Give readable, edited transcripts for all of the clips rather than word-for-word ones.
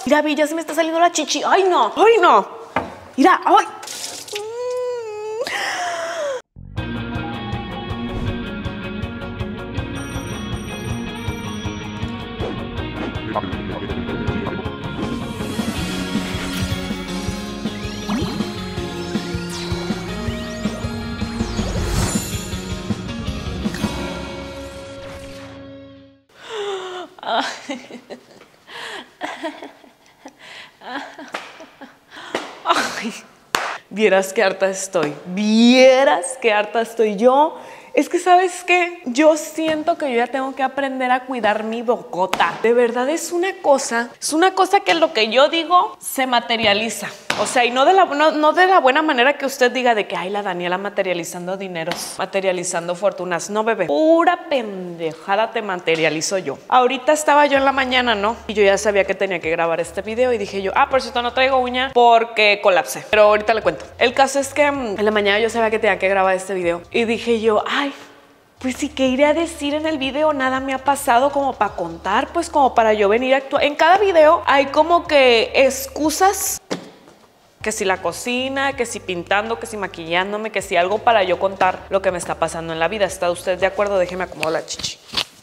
Mira, Vi, ya se me está saliendo la chichi. Ay, no. Ay, no. Mira, ay. Ay, vieras qué harta estoy. Vieras qué harta estoy yo. Es que, ¿sabes qué? Yo siento que yo ya tengo que aprender a cuidar mi bocota. De verdad es una cosa que lo que yo digo se materializa. O sea, y no de la buena manera que usted diga de que, ay, la Daniela materializando dineros, materializando fortunas. No, bebé, pura pendejada te materializo yo. Ahorita estaba yo en la mañana, ¿no? Y yo ya sabía que tenía que grabar este video y dije yo, por cierto, no traigo uña porque colapsé. Pero ahorita le cuento. El caso es que en la mañana yo sabía que tenía que grabar este video y dije yo, ay, pues sí, ¿qué iré a decir en el video? Nada me ha pasado como para contar, pues como para yo venir a actuar. En cada video hay como que excusas. Que si la cocina, que si pintando, que si maquillándome, que si algo para yo contar lo que me está pasando en la vida. ¿Está usted de acuerdo? Déjeme acomodar la chichi.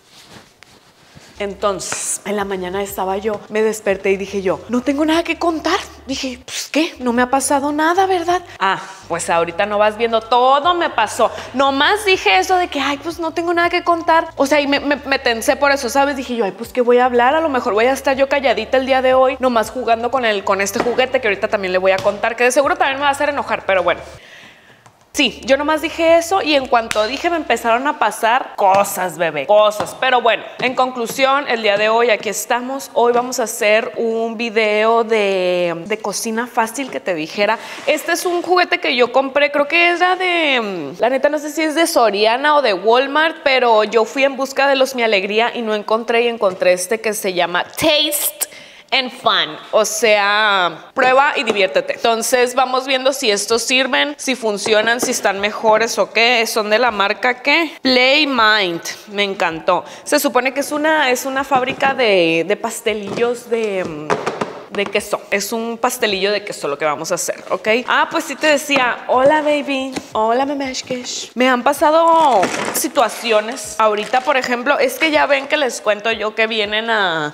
Entonces, en la mañana estaba yo, me desperté y dije yo, no tengo nada que contar. Dije, pues, ¿qué? No me ha pasado nada, ¿verdad? Pues ahorita no vas viendo, todo me pasó. Nomás dije eso de que, ay, pues no tengo nada que contar. O sea, y me tensé por eso, ¿sabes? Dije yo, ay, pues, ¿qué voy a hablar? A lo mejor voy a estar yo calladita el día de hoy, nomás jugando con este juguete que ahorita también le voy a contar, que de seguro también me va a hacer enojar, pero bueno. Sí, yo nomás dije eso y en cuanto dije me empezaron a pasar cosas, bebé, cosas. Pero bueno, en conclusión, el día de hoy aquí estamos. Hoy vamos a hacer un video de cocina fácil que te dijera. Este es un juguete que yo compré, creo que era la neta no sé si es de Soriana o de Walmart, pero yo fui en busca de los Mi Alegría y no encontré y encontré este que se llama Taste and Fun, o sea, prueba y diviértete. Entonces vamos viendo si estos sirven, si funcionan, si están mejores o qué. Son de la marca ¿qué? Play Mind. Me encantó. Se supone que es una fábrica de pastelillos de queso. Es un pastelillo de queso lo que vamos a hacer, ¿ok? Pues sí te decía, hola baby, hola memeshkesh. Me han pasado situaciones. Ahorita, por ejemplo, es que ya ven que les cuento yo que vienen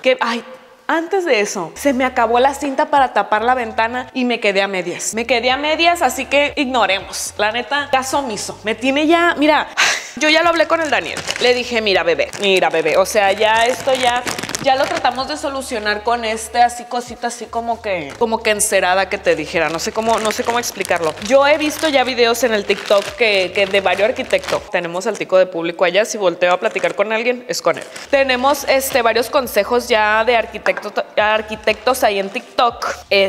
antes de eso, se me acabó la cinta para tapar la ventana y me quedé a medias. Así que ignoremos. La neta, caso omiso. Me tiene ya, mira, yo ya lo hablé con el Daniel. Le dije, mira, bebé, o sea, ya esto ya lo tratamos de solucionar con así cosita así como que encerada que te dijera. No sé cómo explicarlo. Yo he visto ya videos en el TikTok que de varios arquitectos. Tenemos al tico de público allá. Si volteo a platicar con alguien, es con él. Tenemos varios consejos ya de arquitectos ahí en TikTok.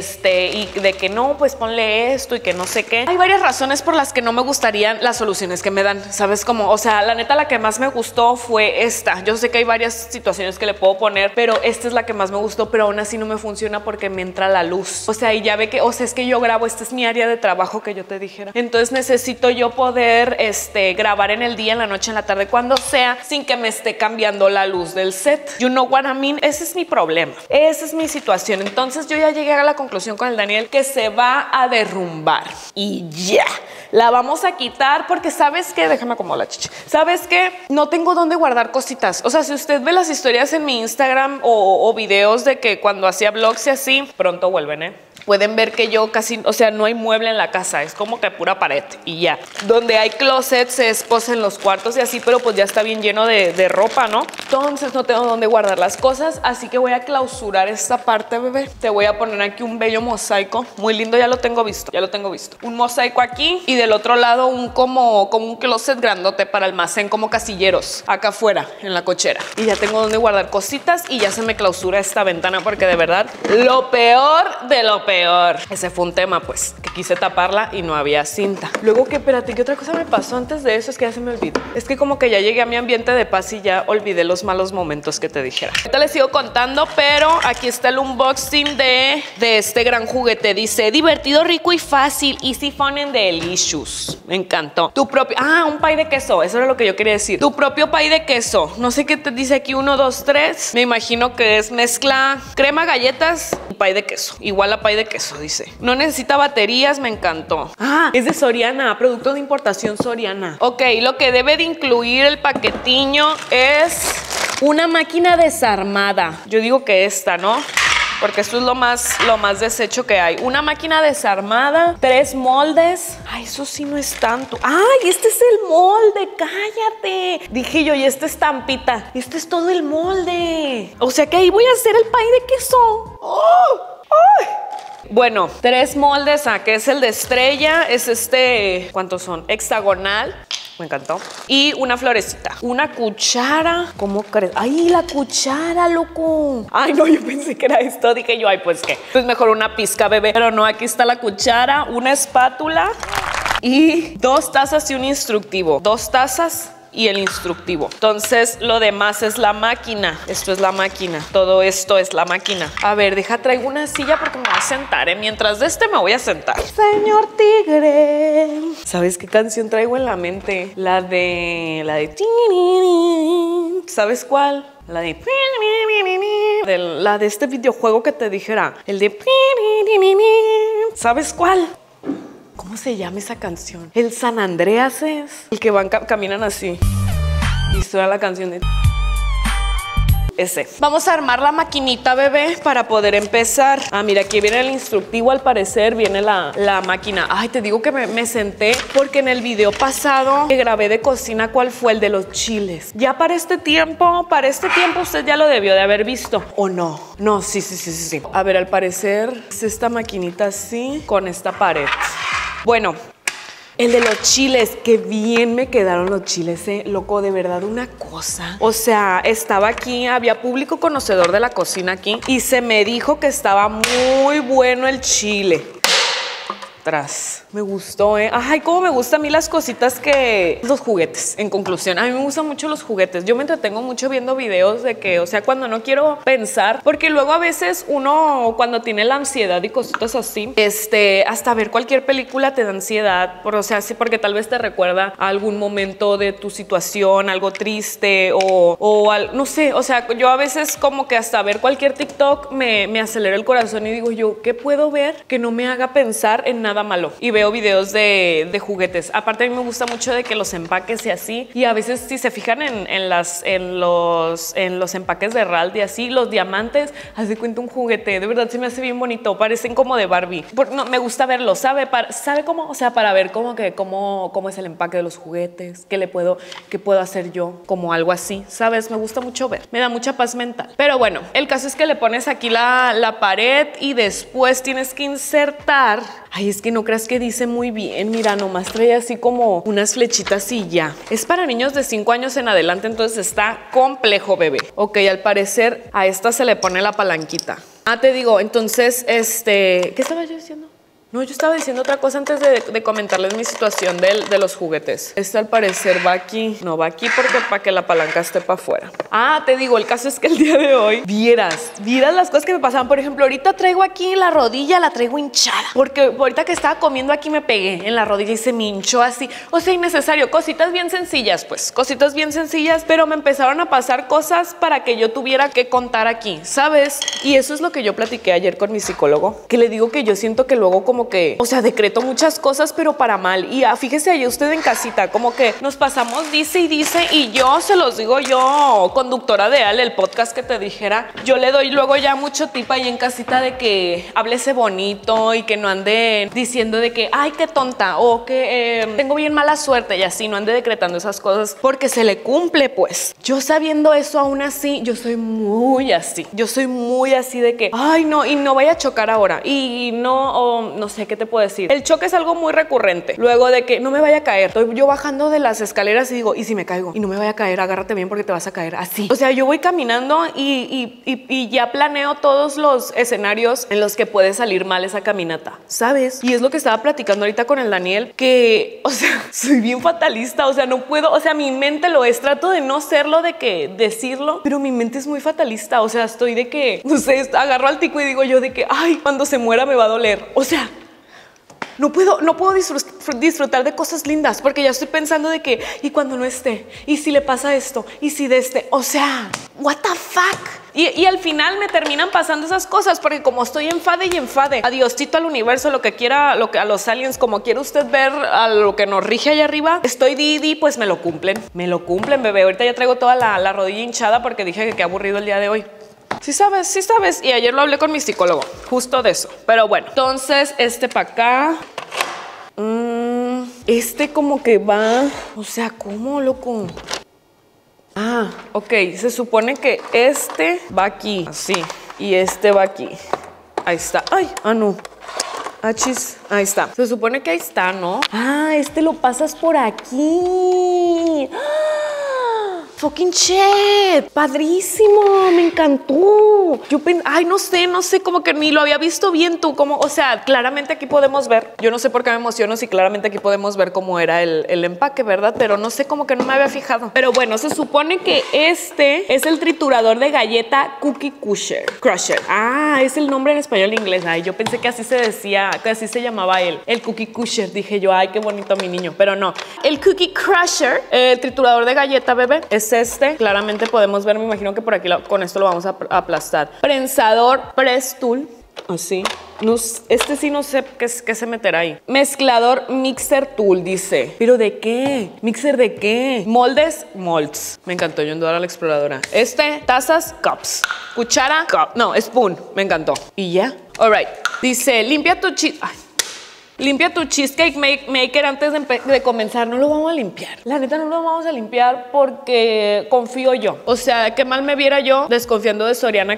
Y de que no, pues ponle esto y que no sé qué. Hay varias razones por las que no me gustarían las soluciones que me dan. ¿Sabes cómo? O sea, la neta, la que más me gustó fue esta. Yo sé que hay varias situaciones que le puedo poner, pero esta es la que más me gustó, pero aún así no me funciona porque me entra la luz. O sea, y ya ve que, o sea, es que yo grabo, esta es mi área de trabajo que yo te dijera. Entonces necesito yo poder grabar en el día, en la noche, en la tarde, cuando sea, sin que me esté cambiando la luz del set. You know what I mean? Ese es mi problema. Esa es mi situación. Entonces yo ya llegué a la conclusión con el Daniel que se va a derrumbar. Y ya. La vamos a quitar porque ¿sabes qué? Déjame acomodar la chicha. ¿Sabes qué? No tengo dónde guardar cositas. O sea, si usted ve las historias en mi Instagram o videos de que cuando hacía vlogs y así, pronto vuelven, pueden ver que yo casi, o sea, no hay mueble en la casa, es como que pura pared y ya. Donde hay closets es pues en los cuartos y así, pero pues ya está bien lleno de ropa, ¿no? Entonces no tengo dónde guardar las cosas, así que voy a clausurar esta parte, bebé. Te voy a poner aquí un bello mosaico, muy lindo, ya lo tengo visto. Un mosaico aquí y del otro lado como un closet grandote para almacén, como casilleros, acá afuera en la cochera. Y ya tengo dónde guardar cositas y ya se me clausura esta ventana porque de verdad, lo peor de lo peor. Ese fue un tema, pues, que quise taparla y no había cinta. Luego, que espérate, ¿qué otra cosa me pasó antes de eso? Es que ya se me olvidó. Es que como que ya llegué a mi ambiente de paz y ya olvidé los malos momentos que te dijera. Ahorita les sigo contando, pero aquí está el unboxing de este gran juguete. Dice, divertido, rico y fácil. Easy, fun and delicious. Me encantó. Tu propio... un pie de queso. Eso era lo que yo quería decir. Tu propio pie de queso. No sé qué te dice aquí. 1, 2, 3. Me imagino que es mezcla crema, galletas y pay de queso. Igual a pay de queso, dice. No necesita baterías, me encantó. Ah, es de Soriana, producto de importación Soriana. Ok, lo que debe de incluir el paquetiño es una máquina desarmada. Yo digo que esta, ¿no? Porque esto es lo más desecho que hay. Una máquina desarmada, 3 moldes. Ay, eso sí no es tanto. Ay, este es el molde, cállate. Dije yo, y esta estampita. Este es todo el molde. O sea que ahí voy a hacer el pay de queso. ¡Oh! ¡Ay! Bueno, 3 moldes, que es el de estrella, es este, ¿cuántos son? Hexagonal. Me encantó. Y una florecita. Una cuchara. ¿Cómo crees? ¡Ay, la cuchara, loco! Ay, no, yo pensé que era esto. Dije yo, ay, pues qué. Pues mejor una pizca, bebé. Pero no, aquí está la cuchara, una espátula y 2 tazas y un instructivo. 2 tazas y el instructivo. Entonces, lo demás es la máquina. Esto es la máquina. Todo esto es la máquina. A ver, traigo una silla porque me voy a sentar, ¿eh? Mientras de me voy a sentar. Señor Tigre. ¿Sabes qué canción traigo en la mente? La de... ¿Sabes cuál? La de este videojuego que te dijera. El de... ¿Sabes cuál? ¿Cómo se llama esa canción? El San Andreas es. El que caminan así. Y suena la canción de... Ese. Vamos a armar la maquinita, bebé, para poder empezar. Ah, mira, aquí viene el instructivo, al parecer viene la máquina. Ay, te digo que me senté porque en el video pasado que grabé de cocina, ¿cuál fue? El de los chiles. Ya para este tiempo usted ya lo debió de haber visto. ¿O no? No, sí. A ver, al parecer es esta maquinita así con esta pared. Bueno, el de los chiles, qué bien me quedaron los chiles, loco, de verdad una cosa. O sea, estaba aquí, había público conocedor de la cocina aquí y se me dijo que estaba muy bueno el chile. Me gustó, Ay, cómo me gustan a mí las cositas los juguetes, en conclusión. A mí me gustan mucho los juguetes. Yo me entretengo mucho viendo videos de que, o sea, cuando no quiero pensar, porque luego a veces uno, cuando tiene la ansiedad y cositas así, hasta ver cualquier película te da ansiedad, o sea, sí, porque tal vez te recuerda a algún momento de tu situación, algo triste no sé, o sea, yo a veces como que hasta ver cualquier TikTok me acelera el corazón y digo yo, ¿qué puedo ver que no me haga pensar en nada malo? Y veo videos de juguetes. Aparte, a mí me gusta mucho de que los empaques y así. Y a veces, si se fijan en los empaques de Ralph y así, los diamantes, hace cuenta un juguete. De verdad se me hace bien bonito. Parecen como de Barbie. No, me gusta verlo, ¿sabe cómo? O sea, para ver cómo es el empaque de los juguetes, qué puedo hacer yo, como algo así, ¿sabes? Me gusta mucho ver. Me da mucha paz mental. Pero bueno, el caso es que le pones aquí la pared y después tienes que insertar. Ay, es que no creas que dice muy bien. Mira, nomás trae así como unas flechitas y ya. Es para niños de 5 años en adelante, entonces está complejo, bebé. Ok, al parecer a esta se le pone la palanquita. Ah, te digo, entonces, ¿qué estaba yo diciendo? No, yo estaba diciendo otra cosa antes de comentarles mi situación de los juguetes. Al parecer va aquí. No, va aquí porque para que la palanca esté para afuera. Ah, te digo, el caso es que el día de hoy vieras las cosas que me pasaban. Por ejemplo, ahorita traigo aquí la rodilla, la traigo hinchada. Porque ahorita que estaba comiendo aquí me pegué en la rodilla y se me hinchó así. O sea, innecesario. Cositas bien sencillas, pues. Cositas bien sencillas, pero me empezaron a pasar cosas para que yo tuviera que contar aquí, ¿sabes? Y eso es lo que yo platiqué ayer con mi psicólogo. Que le digo que yo siento que luego como que, o sea, decreto muchas cosas, pero para mal. Y fíjese ahí usted en casita, como que nos pasamos dice y yo se los digo yo, conductora de Ale, el podcast que te dijera, yo le doy luego ya mucho tip ahí en casita de que háblese bonito y que no ande diciendo de que, ay, qué tonta, o que tengo bien mala suerte y así, no ande decretando esas cosas porque se le cumple, pues. Yo sabiendo eso aún así, yo soy muy así. Yo soy muy así de que, ay, no, y no vaya a chocar ahora. Y no, no sé qué te puedo decir. El choque es algo muy recurrente. Luego de que no me vaya a caer. Estoy yo bajando de las escaleras y digo, ¿y si me caigo? Y no me vaya a caer, agárrate bien porque te vas a caer. Así. O sea, yo voy caminando y ya planeo todos los escenarios en los que puede salir mal esa caminata, ¿sabes? Y es lo que estaba platicando ahorita con el Daniel, que, o sea, soy bien fatalista. O sea, no puedo, o sea, mi mente lo es. Trato de no serlo, de que decirlo, pero mi mente es muy fatalista. O sea, estoy de que, no sé, agarro al tico y digo yo de que, ay, cuando se muera me va a doler. O sea, no puedo disfrutar de cosas lindas porque ya estoy pensando de que, y cuando no esté, y si le pasa esto, y si de este, o sea, what the fuck. Y al final me terminan pasando esas cosas porque como estoy enfade y enfade, adiosito al universo, lo que quiera, a los aliens, como quiera usted ver a lo que nos rige allá arriba, estoy di, pues me lo cumplen, bebé. Ahorita ya traigo toda la rodilla hinchada porque dije que qué aburrido el día de hoy. Sí sabes. Y ayer lo hablé con mi psicólogo, justo de eso. Pero bueno, entonces para acá. Como que va, o sea, ¿cómo, loco? Ah, ok, se supone que va aquí, así, y va aquí. Ahí está. Ay, no. Achis, ahí está. Se supone que ahí está, ¿no? Ah, lo pasas por aquí. ¡Ah! Fucking shit. Padrísimo, me encantó. Ay, no sé, como que ni lo había visto bien tú, como, o sea, claramente aquí podemos ver. Yo no sé por qué me emociono si claramente aquí podemos ver cómo era el empaque, ¿verdad? Pero no sé, como que no me había fijado. Pero bueno, se supone que es el triturador de galleta Cookie Crusher. Ah, es el nombre en español e inglés. Ay, yo pensé que así se decía, que así se llamaba el Cookie Crusher. Dije yo, ay, qué bonito mi niño, pero no. El Cookie Crusher, el triturador de galleta, bebé, es claramente podemos ver, me imagino que por aquí con esto lo vamos a aplastar. Prensador Press Tool, así. No, sí no sé qué se meterá ahí. Mezclador Mixer Tool, dice. ¿Pero de qué? ¿Mixer de qué? Moldes, molds. Me encantó, yo ando a la exploradora. Tazas, cups. Cuchara, cup. No, spoon. Me encantó. Y ya. All right. Dice, limpia tu cheesecake maker antes de comenzar. No lo vamos a limpiar. La neta no lo vamos a limpiar porque confío yo. O sea, qué mal me viera yo desconfiando de Soriana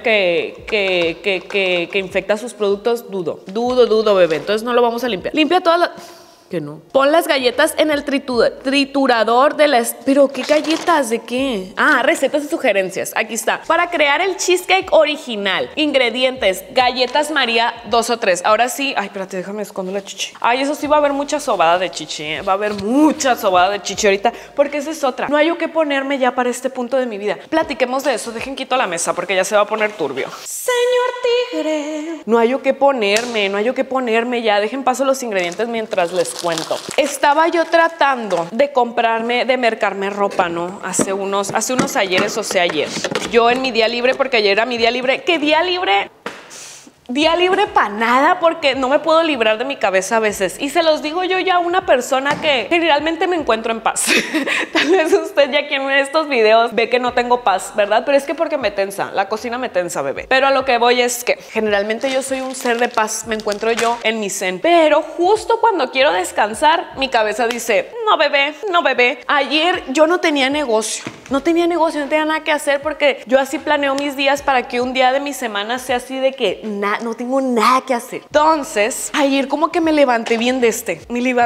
que infecta sus productos. Dudo, bebé. Entonces no lo vamos a limpiar. Limpia todas las... Que no. Pon las galletas en el triturador de las... ¿Pero qué galletas? ¿De qué? Ah, recetas y sugerencias. Aquí está. Para crear el cheesecake original. Ingredientes. Galletas María 2 o 3. Ahora sí. Ay, espérate, déjame esconder la chichi. Ay, eso sí va a haber mucha sobada de chichi, ¿eh? Va a haber mucha sobada de chichi ahorita. Porque esa es otra. No hay yo que ponerme ya para este punto de mi vida. Platiquemos de eso. Dejen quito la mesa porque ya se va a poner turbio. Señor tigre. No hay yo que ponerme ya. Dejen paso los ingredientes mientras les cuento. Estaba yo tratando de mercarme ropa, ¿no? Hace unos ayeres, o sea, ayer. Yo en mi día libre, porque ayer era mi día libre. ¿Qué día libre? Día libre para nada porque no me puedo librar de mi cabeza a veces. Y se los digo yo ya a una persona que generalmente me encuentro en paz. Tal vez usted ya quien ve estos videos ve que no tengo paz, ¿verdad? Pero es que porque me tensa, la cocina me tensa, bebé. Pero a lo que voy es que generalmente yo soy un ser de paz, me encuentro yo en mi zen. Pero justo cuando quiero descansar, mi cabeza dice, no bebé. Ayer yo no tenía negocio, no tenía nada que hacer porque yo así planeo mis días para que un día de mi semana sea así de que no tengo nada que hacer. Entonces, ayer como que me levanté bien desde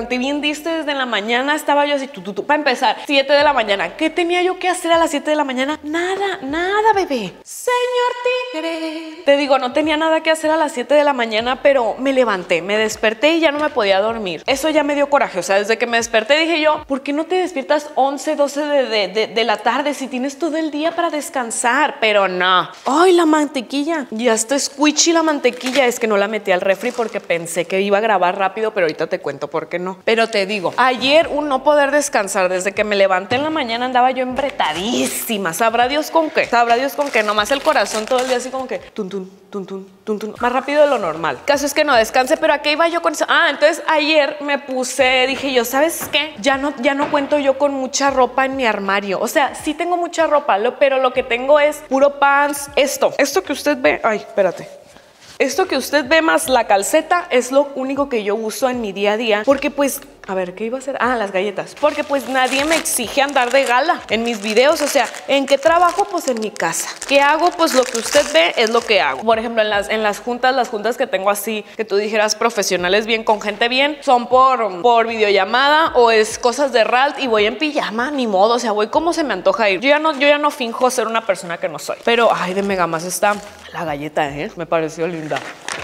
la mañana. Estaba yo así, para empezar, 7 de la mañana. ¿Qué tenía yo que hacer a las 7 de la mañana? Nada, bebé. Señor tigre. Te digo, no tenía nada que hacer a las 7 de la mañana, pero me levanté, me desperté y ya no me podía dormir. Eso ya me dio coraje. O sea, desde que me desperté dije yo, ¿por qué no te despiertas 11, 12 de la tarde si tienes todo el día para descansar? Pero no. Ay, la mantequilla. Ya está squishy la mantequilla. Es que no la metí al refri porque pensé que iba a grabar rápido, pero ahorita te cuento por qué no. Pero te digo, ayer un no poder descansar, desde que me levanté en la mañana andaba yo embretadísima. Sabrá Dios con qué. Nomás el corazón todo el día así como que tun, más rápido de lo normal. Caso es que no descanse, pero ¿a qué iba yo con eso? Entonces ayer me dije yo, ¿sabes qué? Ya no cuento yo con mucha ropa en mi armario. O sea, sí tengo mucha ropa, pero lo que tengo es puro pants. Esto que usted ve, ay, espérate. Esto que usted ve más la calceta es lo único que yo uso en mi día a día. Porque pues, a ver, ¿qué iba a hacer? Las galletas. Porque pues nadie me exige andar de gala en mis videos. O sea, ¿en qué trabajo? Pues en mi casa. ¿Qué hago? Pues lo que usted ve es lo que hago. Por ejemplo, en las juntas que tengo así, que tú dijeras profesionales bien, con gente bien, son por videollamada o es cosas de RALT y voy en pijama, ni modo. O sea, voy como se me antoja ir. Yo ya no finjo ser una persona que no soy. Pero, ay, de mega más está la galleta, me pareció linda.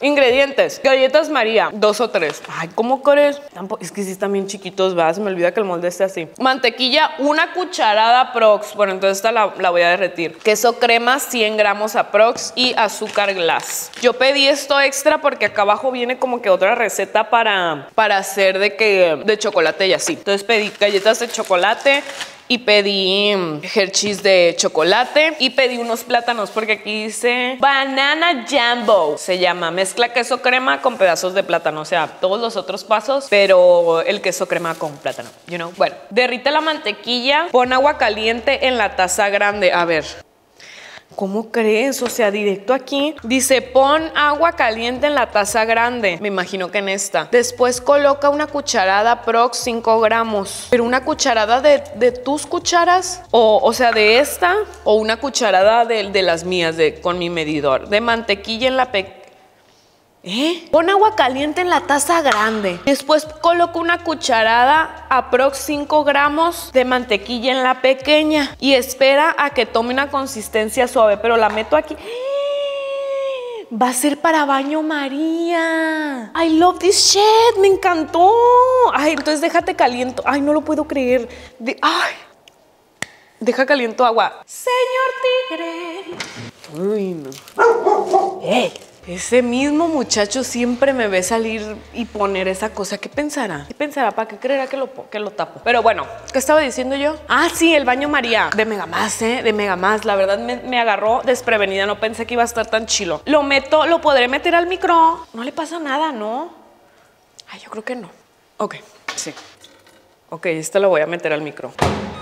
Ingredientes: galletas María, 2 o 3. Ay, ¿cómo crees? Es que sí están bien chiquitos, ¿verdad? Se me olvida que el molde esté así. Mantequilla, 1 cucharada aprox. Bueno, entonces esta la voy a derretir. Queso crema, 100 gramos aprox. Y azúcar glass. Yo pedí esto extra porque acá abajo viene como que otra receta para hacer de chocolate y así. Entonces pedí galletas de chocolate. Y pedí Hershey's de chocolate. Y pedí unos plátanos porque aquí dice Banana Jumbo. Se llama mezcla queso crema con pedazos de plátano. O sea, todos los otros pasos, pero el queso crema con plátano, you know. Bueno, derrite la mantequilla. Pon agua caliente en la taza grande. A ver, ¿cómo crees? O sea, directo aquí. Dice, pon agua caliente en la taza grande. Me imagino que en esta. Después coloca 1 cucharada aprox 5 gramos. Pero 1 cucharada de tus cucharas. O sea, de esta. O 1 cucharada de las mías con mi medidor. De mantequilla en la Pon agua caliente en la taza grande. Después coloco 1 cucharada aprox 5 gramos de mantequilla en la pequeña. Y espera a que tome una consistencia suave. Pero la meto aquí. Va a ser para baño María. I love this shit. Me encantó. Ay, entonces déjate caliento. Ay, no lo puedo creer. Ay. Deja caliento agua. Señor Tigre. Uy, no. Ese mismo muchacho siempre me ve salir y poner esa cosa. ¿Qué pensará? ¿Qué pensará? ¿Para qué creerá que lo tapo? Pero bueno, ¿qué estaba diciendo yo? Ah, sí, el baño María. De Megamás, de Megamás. La verdad me agarró desprevenida. No pensé que iba a estar tan chilo. Lo podré meter al micro. No le pasa nada, ¿no? Ay, yo creo que no. Ok, sí. Ok, esta lo voy a meter al micro.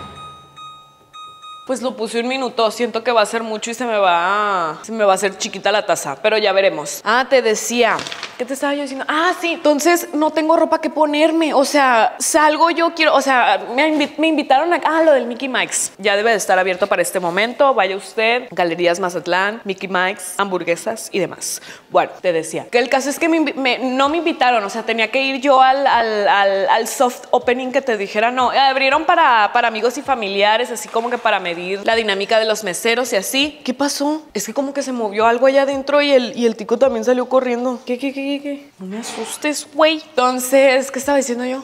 Pues lo puse 1 minuto, siento que va a ser mucho y se me va a hacer chiquita la taza, pero ya veremos. Ah, te decía, ¿qué te estaba yo diciendo? Ah, sí, entonces no tengo ropa que ponerme, o sea, salgo yo, quiero, o sea, me invitaron a lo del Mickey Mike's. Ya debe de estar abierto para este momento, vaya usted, Galerías Mazatlán, Mickey Mike's, hamburguesas y demás. Bueno, te decía, que el caso es que no me invitaron, o sea, tenía que ir yo al soft opening que te dijera, no, abrieron para amigos y familiares, así como que para medir la dinámica de los meseros y así. ¿Qué pasó? Es que como que se movió algo allá adentro y el tico también salió corriendo. ¿Qué? No me asustes, güey. Entonces, ¿qué estaba diciendo yo?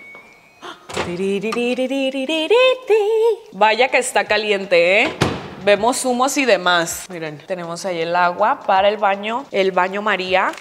Vaya que está caliente, ¿eh? Vemos humos y demás. Miren, tenemos ahí el agua para el baño María.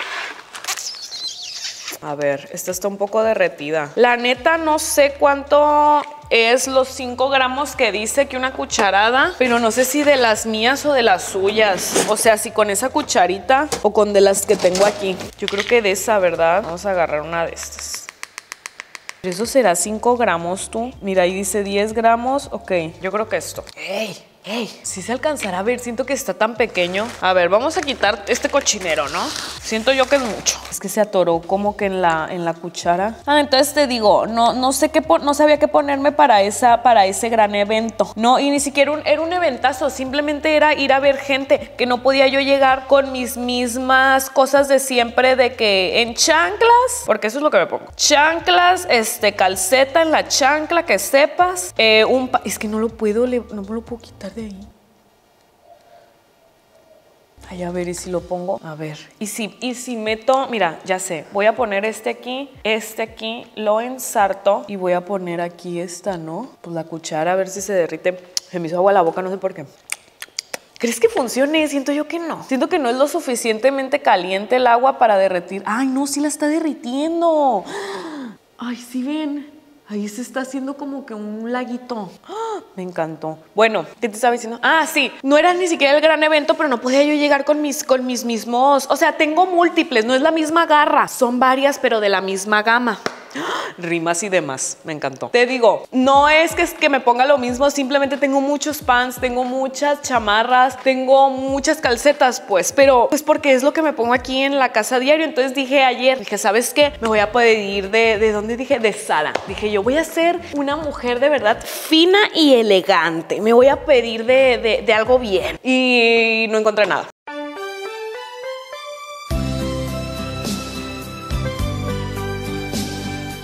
A ver, esta está un poco derretida. La neta no sé cuánto es los 5 gramos que dice que 1 cucharada, pero no sé si de las mías o de las suyas. O sea, si con esa cucharita o con de las que tengo aquí. Yo creo que de esa, ¿verdad? Vamos a agarrar una de estas. ¿Eso será 5 gramos tú? Mira, ahí dice 10 gramos. Ok, yo creo que esto. ¡Ey! Sí se alcanzará a ver, siento que está tan pequeño. A ver, vamos a quitar este cochinero, ¿no? Siento yo que es mucho. Es que se atoró como que en la cuchara. Ah, entonces te digo, no sabía qué ponerme para ese gran evento. No, y ni siquiera era un eventazo, simplemente era ir a ver gente, que no podía yo llegar con mis mismas cosas de siempre, de que en chanclas, porque eso es lo que me pongo. Chanclas, calceta en la chancla, que sepas. Es que no me lo puedo quitar de ahí. Ay, a ver, ¿y si lo pongo? A ver, y si meto, mira, ya sé, voy a poner este aquí, lo ensarto y voy a poner aquí esta, ¿no? Pues la cuchara, a ver si se derrite. Se me hizo agua la boca, no sé por qué. ¿Crees que funcione? Siento yo que no. Siento que no es lo suficientemente caliente el agua para derretir. Ay, no, sí la está derritiendo. Ay, sí ven. Ahí se está haciendo como que un laguito. ¡Ah! Me encantó. Bueno, ¿qué te estaba diciendo? Ah, sí. No era ni siquiera el gran evento, pero no podía yo llegar con mis mismos. O sea, tengo múltiples. No es la misma garra. Son varias, pero de la misma gama. Rimas y demás, me encantó. Te digo, no es que me ponga lo mismo, simplemente tengo muchos pants, tengo muchas chamarras, tengo muchas calcetas, pues, pero pues porque es lo que me pongo aquí en la casa diario. Entonces dije ayer, ¿sabes qué? Me voy a pedir ¿de dónde dije? De Zara. Dije, yo voy a ser una mujer de verdad fina y elegante. Me voy a pedir de algo bien. Y no encontré nada.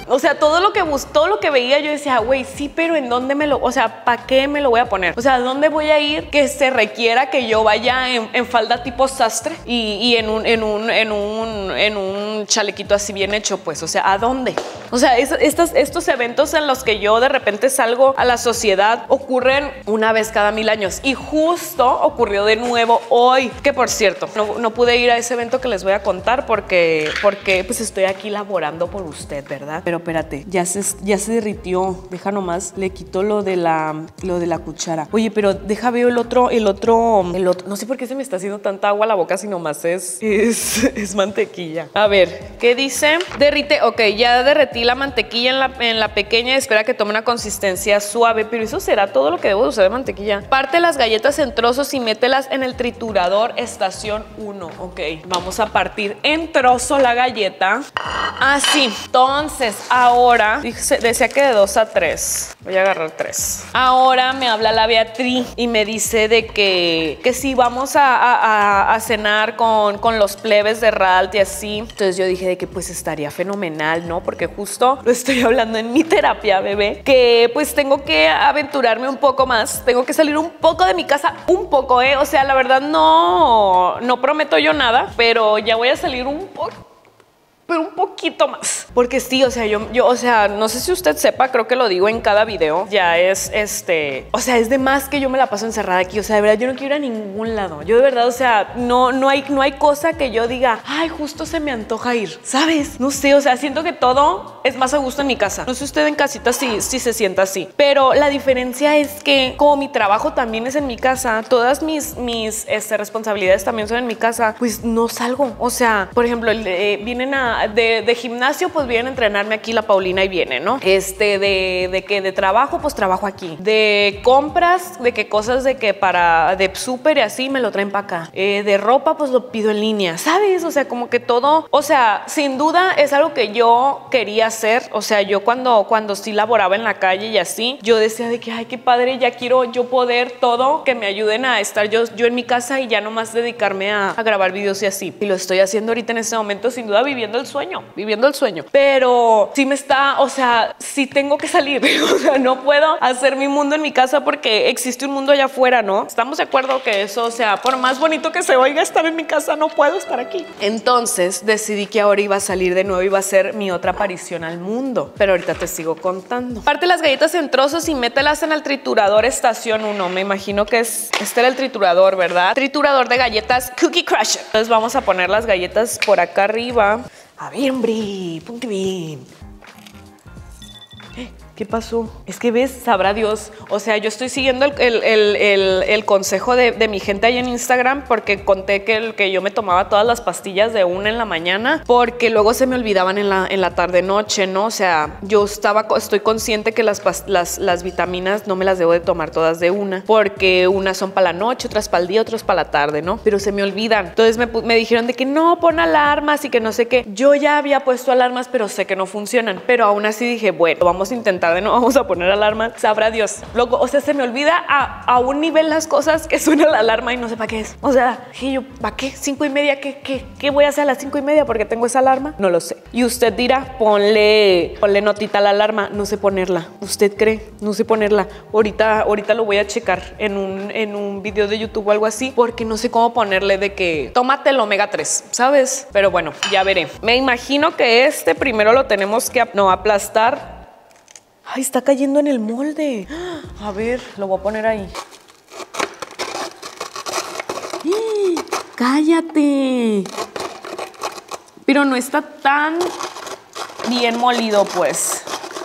O sea, todo lo que veía yo decía, güey, sí, pero ¿en dónde o sea, ¿para qué me lo voy a poner? O sea, ¿dónde voy a ir que se requiera que yo vaya en falda tipo sastre y en un chalequito así bien hecho? Pues, o sea, ¿a dónde? O sea, estos eventos en los que yo de repente salgo a la sociedad ocurren una vez cada 1000 años y justo ocurrió de nuevo hoy, que por cierto, no pude ir a ese evento que les voy a contar porque pues estoy aquí laborando por usted, ¿verdad? Pero espérate, ya se derritió. Deja nomás, le quito lo de la cuchara. Oye, pero deja veo el otro. No sé por qué se me está haciendo tanta agua a la boca si nomás es mantequilla. A ver, ¿qué dice? Derrite, ok, ya derretí la mantequilla en la pequeña. Espera que tome una consistencia suave, pero eso será todo lo que debo de usar de mantequilla. Parte las galletas en trozos y mételas en el triturador estación 1. Ok, vamos a partir en trozo la galleta. Así. Entonces, ahora, decía que de 2 a 3. Voy a agarrar 3. Ahora me habla la Beatriz y me dice de que si vamos a cenar con los plebes de RALT y así. Entonces yo dije de que pues estaría fenomenal, ¿no? Porque justo lo estoy hablando en mi terapia, bebé, que pues tengo que aventurarme un poco más. Tengo que salir un poco de mi casa, un poco, ¿eh? O sea, la verdad no prometo yo nada, pero ya voy a salir un poco. Pero un poquito más. Porque sí, o sea, yo, o sea, no sé si usted sepa, creo que lo digo en cada video. Ya es o sea, es de más que yo me la paso encerrada aquí. O sea, de verdad, yo no quiero ir a ningún lado. Yo de verdad, o sea, no hay cosa que yo diga, ay, justo se me antoja ir, ¿sabes? No sé, o sea, siento que todo es más a gusto en mi casa. No sé usted en casita si se sienta así. Pero la diferencia es que como mi trabajo también es en mi casa, todas mis responsabilidades también son en mi casa, pues no salgo. O sea, por ejemplo, vienen de gimnasio, pues vienen a entrenarme aquí la Paulina y viene, ¿no? De trabajo, pues trabajo aquí. De compras, de que cosas de súper y así me lo traen para acá. De ropa, pues lo pido en línea, ¿sabes? O sea, como que todo, o sea, sin duda es algo que yo quería hacer. O sea, yo cuando sí laboraba en la calle y así, yo decía de que, ay, qué padre, ya quiero yo poder todo, que me ayuden a estar yo en mi casa y ya nomás dedicarme a grabar videos y así. Y lo estoy haciendo ahorita en este momento, sin duda viviendo el sueño, pero sí o sea, sí tengo que salir. O sea, no puedo hacer mi mundo en mi casa porque existe un mundo allá afuera, ¿no? Estamos de acuerdo que eso, o sea, por más bonito que se oiga estar en mi casa, no puedo estar aquí. Entonces decidí que ahora iba a salir de nuevo, iba a ser mi otra aparición al mundo, pero ahorita te sigo contando. Parte las galletas en trozos y mételas en el triturador estación 1. Me imagino que este era el triturador, ¿verdad? Triturador de galletas Cookie Crusher. Entonces vamos a poner las galletas por acá arriba. A ver, hombre, ponte bien. ¿Qué pasó? Es que ves, sabrá Dios. O sea, yo estoy siguiendo el consejo de mi gente ahí en Instagram porque conté que yo me tomaba todas las pastillas de una en la mañana porque luego se me olvidaban en la tarde-noche, ¿no? O sea, yo estoy consciente que las vitaminas no me las debo de tomar todas de una porque unas son para la noche, otras para el día, otras para la tarde, ¿no? Pero se me olvidan. Entonces me dijeron de que no, pon alarmas y que no sé qué. Yo ya había puesto alarmas, pero sé que no funcionan. Pero aún así dije, bueno, vamos a intentar de nuevo, vamos a poner alarma, sabrá Dios. Luego, o sea, se me olvida a un nivel las cosas que suena la alarma y no sé para qué es. O sea, dije yo, ¿para qué? 5:30, ¿qué voy a hacer a las 5:30 porque tengo esa alarma? No lo sé. Y usted dirá, ponle notita a la alarma. No sé ponerla. ¿Usted cree? No sé ponerla. Ahorita lo voy a checar en un video de YouTube o algo así porque no sé cómo ponerle de que tómate el omega 3, ¿sabes? Pero bueno, ya veré. Me imagino que primero lo tenemos que aplastar. Ay, está cayendo en el molde. A ver, lo voy a poner ahí. ¡Cállate! Pero no está tan bien molido, pues.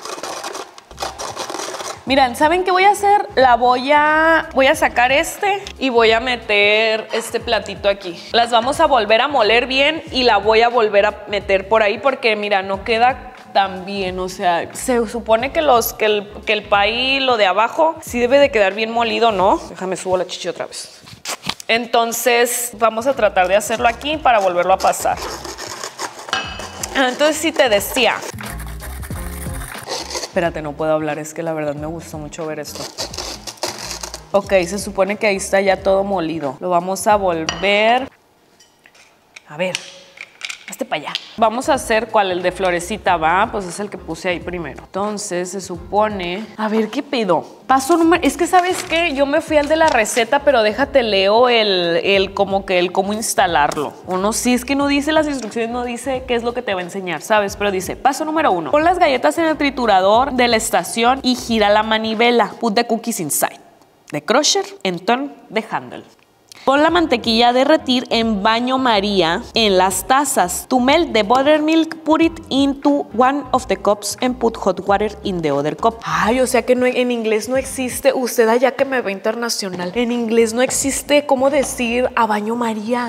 Miren, ¿saben qué voy a hacer? Voy a sacar y voy a meter este platito aquí. Las vamos a volver a moler bien y la voy a volver a meter por ahí porque, mira, no queda también, o sea, se supone que el país, lo de abajo, sí debe de quedar bien molido, ¿no? Déjame subo la chichi otra vez. Entonces, vamos a tratar de hacerlo aquí para volverlo a pasar. Entonces, sí te decía. Espérate, no puedo hablar, es que la verdad me gustó mucho ver esto. Ok, se supone que ahí está ya todo molido. Lo vamos a volver. A ver. Hazte para allá. Vamos a hacer cuál, el de florecita, ¿va? Pues es el que puse ahí primero. Entonces se supone... A ver, ¿qué pedo? Paso número... Es que, ¿sabes qué? Yo me fui al de la receta, pero déjate leo el cómo instalarlo. O no, sí, es que no dice las instrucciones, no dice qué es lo que te va a enseñar, ¿sabes? Pero dice, paso número 1. Pon las galletas en el triturador de la estación y gira la manivela. Put the cookies inside. The crusher and turn the handle. Pon la mantequilla a derretir en baño María en las tazas. To melt the buttermilk, put it into one of the cups and put hot water in the other cup. Ay, o sea que no, en inglés no existe, usted allá que me ve internacional, en inglés no existe cómo decir a baño María.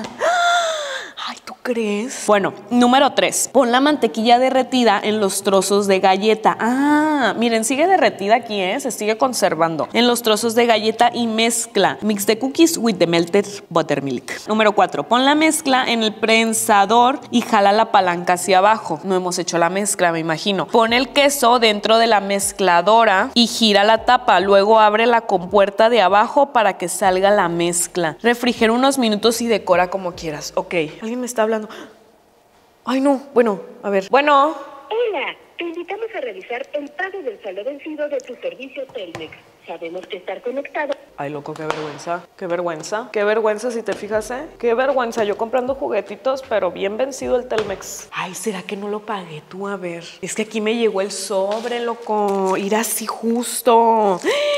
Ay, ¿tú crees? Bueno, número 3. Pon la mantequilla derretida en los trozos de galleta. Ah, miren, sigue derretida aquí, se sigue conservando. En los trozos de galleta y mezcla. Mix the cookies with the melted buttermilk. Número 4. Pon la mezcla en el prensador y jala la palanca hacia abajo. No hemos hecho la mezcla, me imagino. Pon el queso dentro de la mezcladora y gira la tapa. Luego abre la compuerta de abajo para que salga la mezcla. Refrigera unos minutos y decora como quieras. Ok. Alguien me está hablando. Ay, no. Bueno, a ver. Bueno. Hola, te invitamos a realizar el pago del saldo vencido de tu servicio Telmex. Sabemos que estar conectado... Ay, loco, qué vergüenza. Qué vergüenza. Qué vergüenza, si te fijas, ¿eh? Qué vergüenza. Yo comprando juguetitos, pero bien vencido el Telmex. Ay, ¿será que no lo pagué tú? A ver. Es que aquí me llegó el sobre, loco. Ir así justo.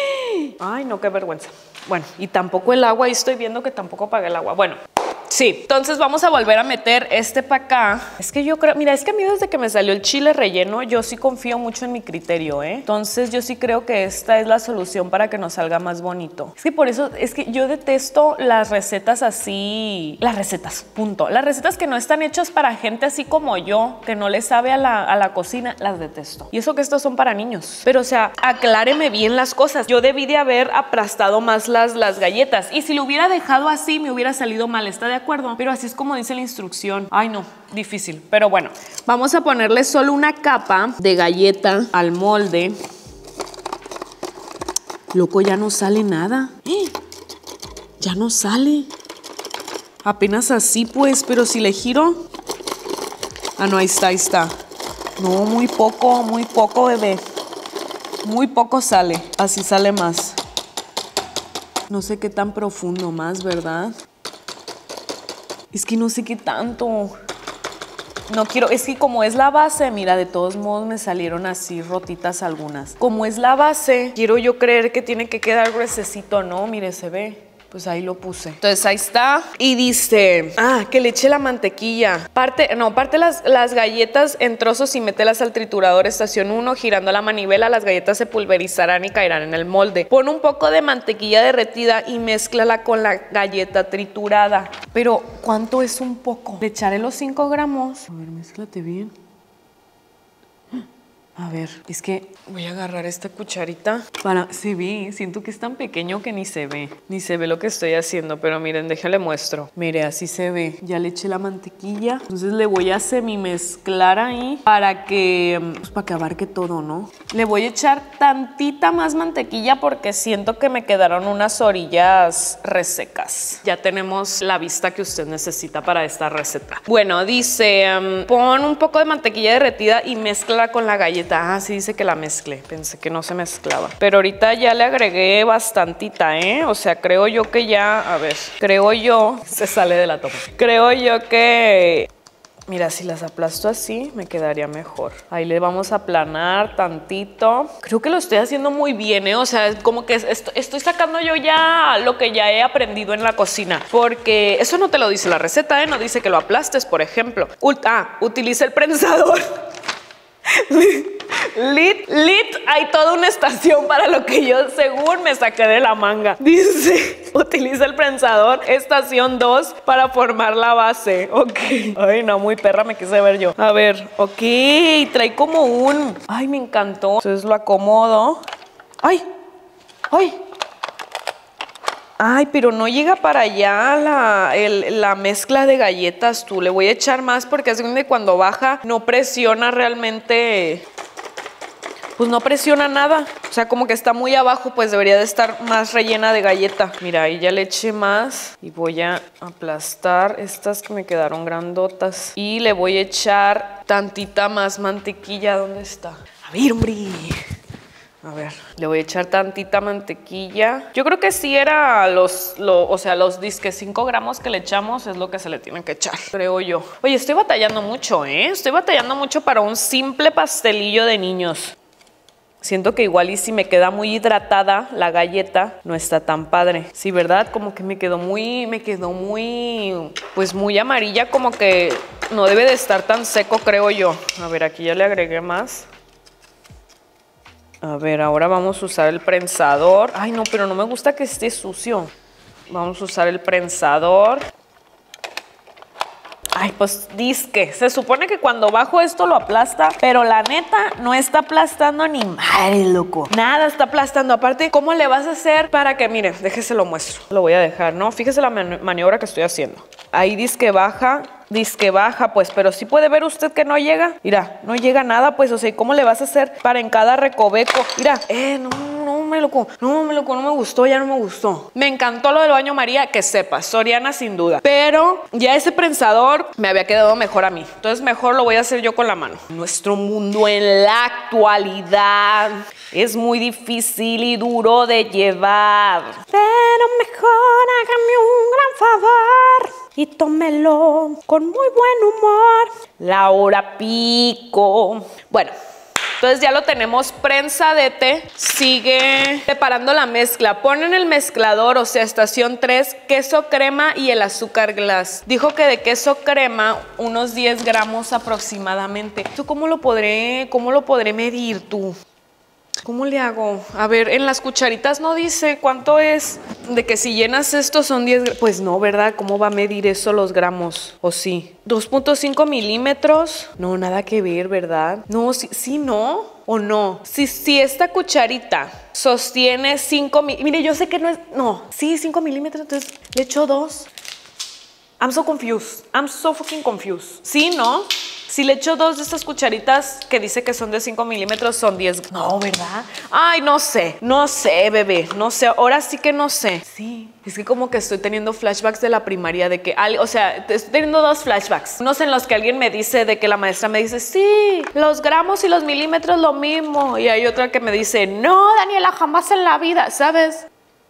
Ay, no, qué vergüenza. Bueno, y tampoco el agua. Ahí estoy viendo que tampoco pagué el agua. Bueno. Sí, entonces vamos a volver a meter este para acá. Es que yo creo, mira, es que a mí desde que me salió el chile relleno, yo sí confío mucho en mi criterio, ¿eh? Entonces yo sí creo que esta es la solución para que nos salga más bonito. Es que por eso, es que yo detesto las recetas así, las recetas, punto. Las recetas que no están hechas para gente así como yo, que no le sabe a la cocina, las detesto. Y eso que estos son para niños. Pero o sea, acláreme bien las cosas. Yo debí de haber aplastado más las galletas. Y si lo hubiera dejado así, me hubiera salido mal. ¿Está de acuerdo? Pero así es como dice la instrucción. Ay, no, difícil. Pero bueno, vamos a ponerle solo una capa de galleta al molde. Loco, ya no sale nada. Ya no sale. Apenas así, pues, pero si le giro. Ah, no, ahí está, ahí está. No, muy poco, bebé. Muy poco sale. Así sale más. No sé qué tan profundo más, ¿verdad? Es que no sé qué tanto. No quiero, es que como es la base, mira, de todos modos me salieron así rotitas algunas. Como es la base, quiero yo creer que tiene que quedar gruesecito, ¿no? Mire, se ve. Pues ahí lo puse. Entonces ahí está. Y dice, que le eche la mantequilla. Parte las galletas en trozos y mételas al triturador estación 1. Girando la manivela, las galletas se pulverizarán y caerán en el molde. Pon un poco de mantequilla derretida y mézclala con la galleta triturada. Pero, ¿cuánto es un poco? Le echaré los 5 gramos. A ver, mézclate bien. A ver, es que voy a agarrar esta cucharita para... Se ve, siento que es tan pequeño que ni se ve. Ni se ve lo que estoy haciendo, pero miren, déjenle muestro. Mire, así se ve. Ya le eché la mantequilla. Entonces le voy a semimezclar ahí para que abarque todo, ¿no? Le voy a echar tantita más mantequilla porque siento que me quedaron unas orillas resecas. Ya tenemos la vista que usted necesita para esta receta. Bueno, dice, pon un poco de mantequilla derretida y mézclala con la galleta. Ah, sí dice que la mezclé. Pensé que no se mezclaba. Pero ahorita ya le agregué bastantita, ¿eh? O sea, creo yo que ya... A ver, creo yo... Se sale de la toma. Creo yo que... Mira, si las aplasto así, me quedaría mejor. Ahí le vamos a aplanar tantito. Creo que lo estoy haciendo muy bien, ¿eh? O sea, como que estoy sacando yo ya lo que ya he aprendido en la cocina. Porque eso no te lo dice la receta, ¿eh? No dice que lo aplastes, por ejemplo. Utiliza el prensador. Lit, hay toda una estación para lo que yo según me saqué de la manga. Dice, utiliza el prensador estación 2 para formar la base. Ok. Ay, no, muy perra me quise ver yo. A ver, ok, trae como un... Ay, me encantó. Entonces lo acomodo. Ay, pero no llega para allá la mezcla de galletas, tú. Le voy a echar más porque así que cuando baja no presiona realmente pues no presiona nada. O sea, como que está muy abajo, pues debería de estar más rellena de galleta. Mira, ahí ya le eché más y voy a aplastar estas que me quedaron grandotas. Y le voy a echar tantita más mantequilla. ¿Dónde está? A ver, hombre. A ver, le voy a echar tantita mantequilla. Yo creo que sí era los disque 5 gramos que le echamos es lo que se le tiene que echar, creo yo. Oye, estoy batallando mucho, ¿eh? Estoy batallando mucho para un simple pastelillo de niños. Siento que igual y si me queda muy hidratada la galleta, no está tan padre. Sí, ¿verdad? Como que me quedó muy, pues muy amarilla, como que no debe de estar tan seco, creo yo. A ver, aquí ya le agregué más. A ver, ahora vamos a usar el prensador. Ay, no, pero no me gusta que esté sucio. Vamos a usar el prensador. Ay, pues disque. Se supone que cuando bajo esto lo aplasta, pero la neta no está aplastando ni madre, loco. Nada está aplastando. Aparte, ¿cómo le vas a hacer para que, miren, déjese lo muestro? Lo voy a dejar, ¿no? Fíjese la maniobra que estoy haciendo. Ahí disque baja, pues, pero sí puede ver usted que no llega. Mira, no llega nada, pues, o sea, ¿cómo le vas a hacer para en cada recoveco? Mira, no me gustó, ya no me gustó. Me encantó lo del baño María, que sepa, Soriana sin duda. Pero ya ese prensador me había quedado mejor a mí. Entonces mejor lo voy a hacer yo con la mano. Nuestro mundo en la actualidad es muy difícil y duro de llevar. Pero mejor hágame un gran favor y tómelo con muy buen humor. La hora pico. Bueno. Entonces ya lo tenemos prensadete. Sigue preparando la mezcla. Pon en el mezclador, o sea, estación 3, queso crema y el azúcar glass. Dijo que de queso crema unos 10 gramos aproximadamente. ¿Tú cómo lo podré medir tú? ¿Cómo le hago? A ver, en las cucharitas no dice cuánto es. De que si llenas esto son 10 gramos. Pues no, ¿verdad? ¿Cómo va a medir eso los gramos? ¿O sí? 2.5 milímetros. No, nada que ver, ¿verdad? No, sí, no. ¿O no? Si esta cucharita sostiene 5 milímetros. Mire, yo sé que no es. No, sí, 5 milímetros. Entonces le echo 2. I'm so confused. I'm so fucking confused. ¿Sí, no? Si le echo 2 de estas cucharitas que dice que son de 5 milímetros, son 10. No, ¿verdad? Ay, no sé, bebé. No sé, ahora sí que no sé. Sí, es que como que estoy teniendo flashbacks de la primaria, de que, o sea, estoy teniendo 2 flashbacks. Unos en los que alguien me dice, de que la maestra me dice, sí, los gramos y los milímetros lo mismo. Y hay otra que me dice, no, Daniela, jamás en la vida, ¿sabes?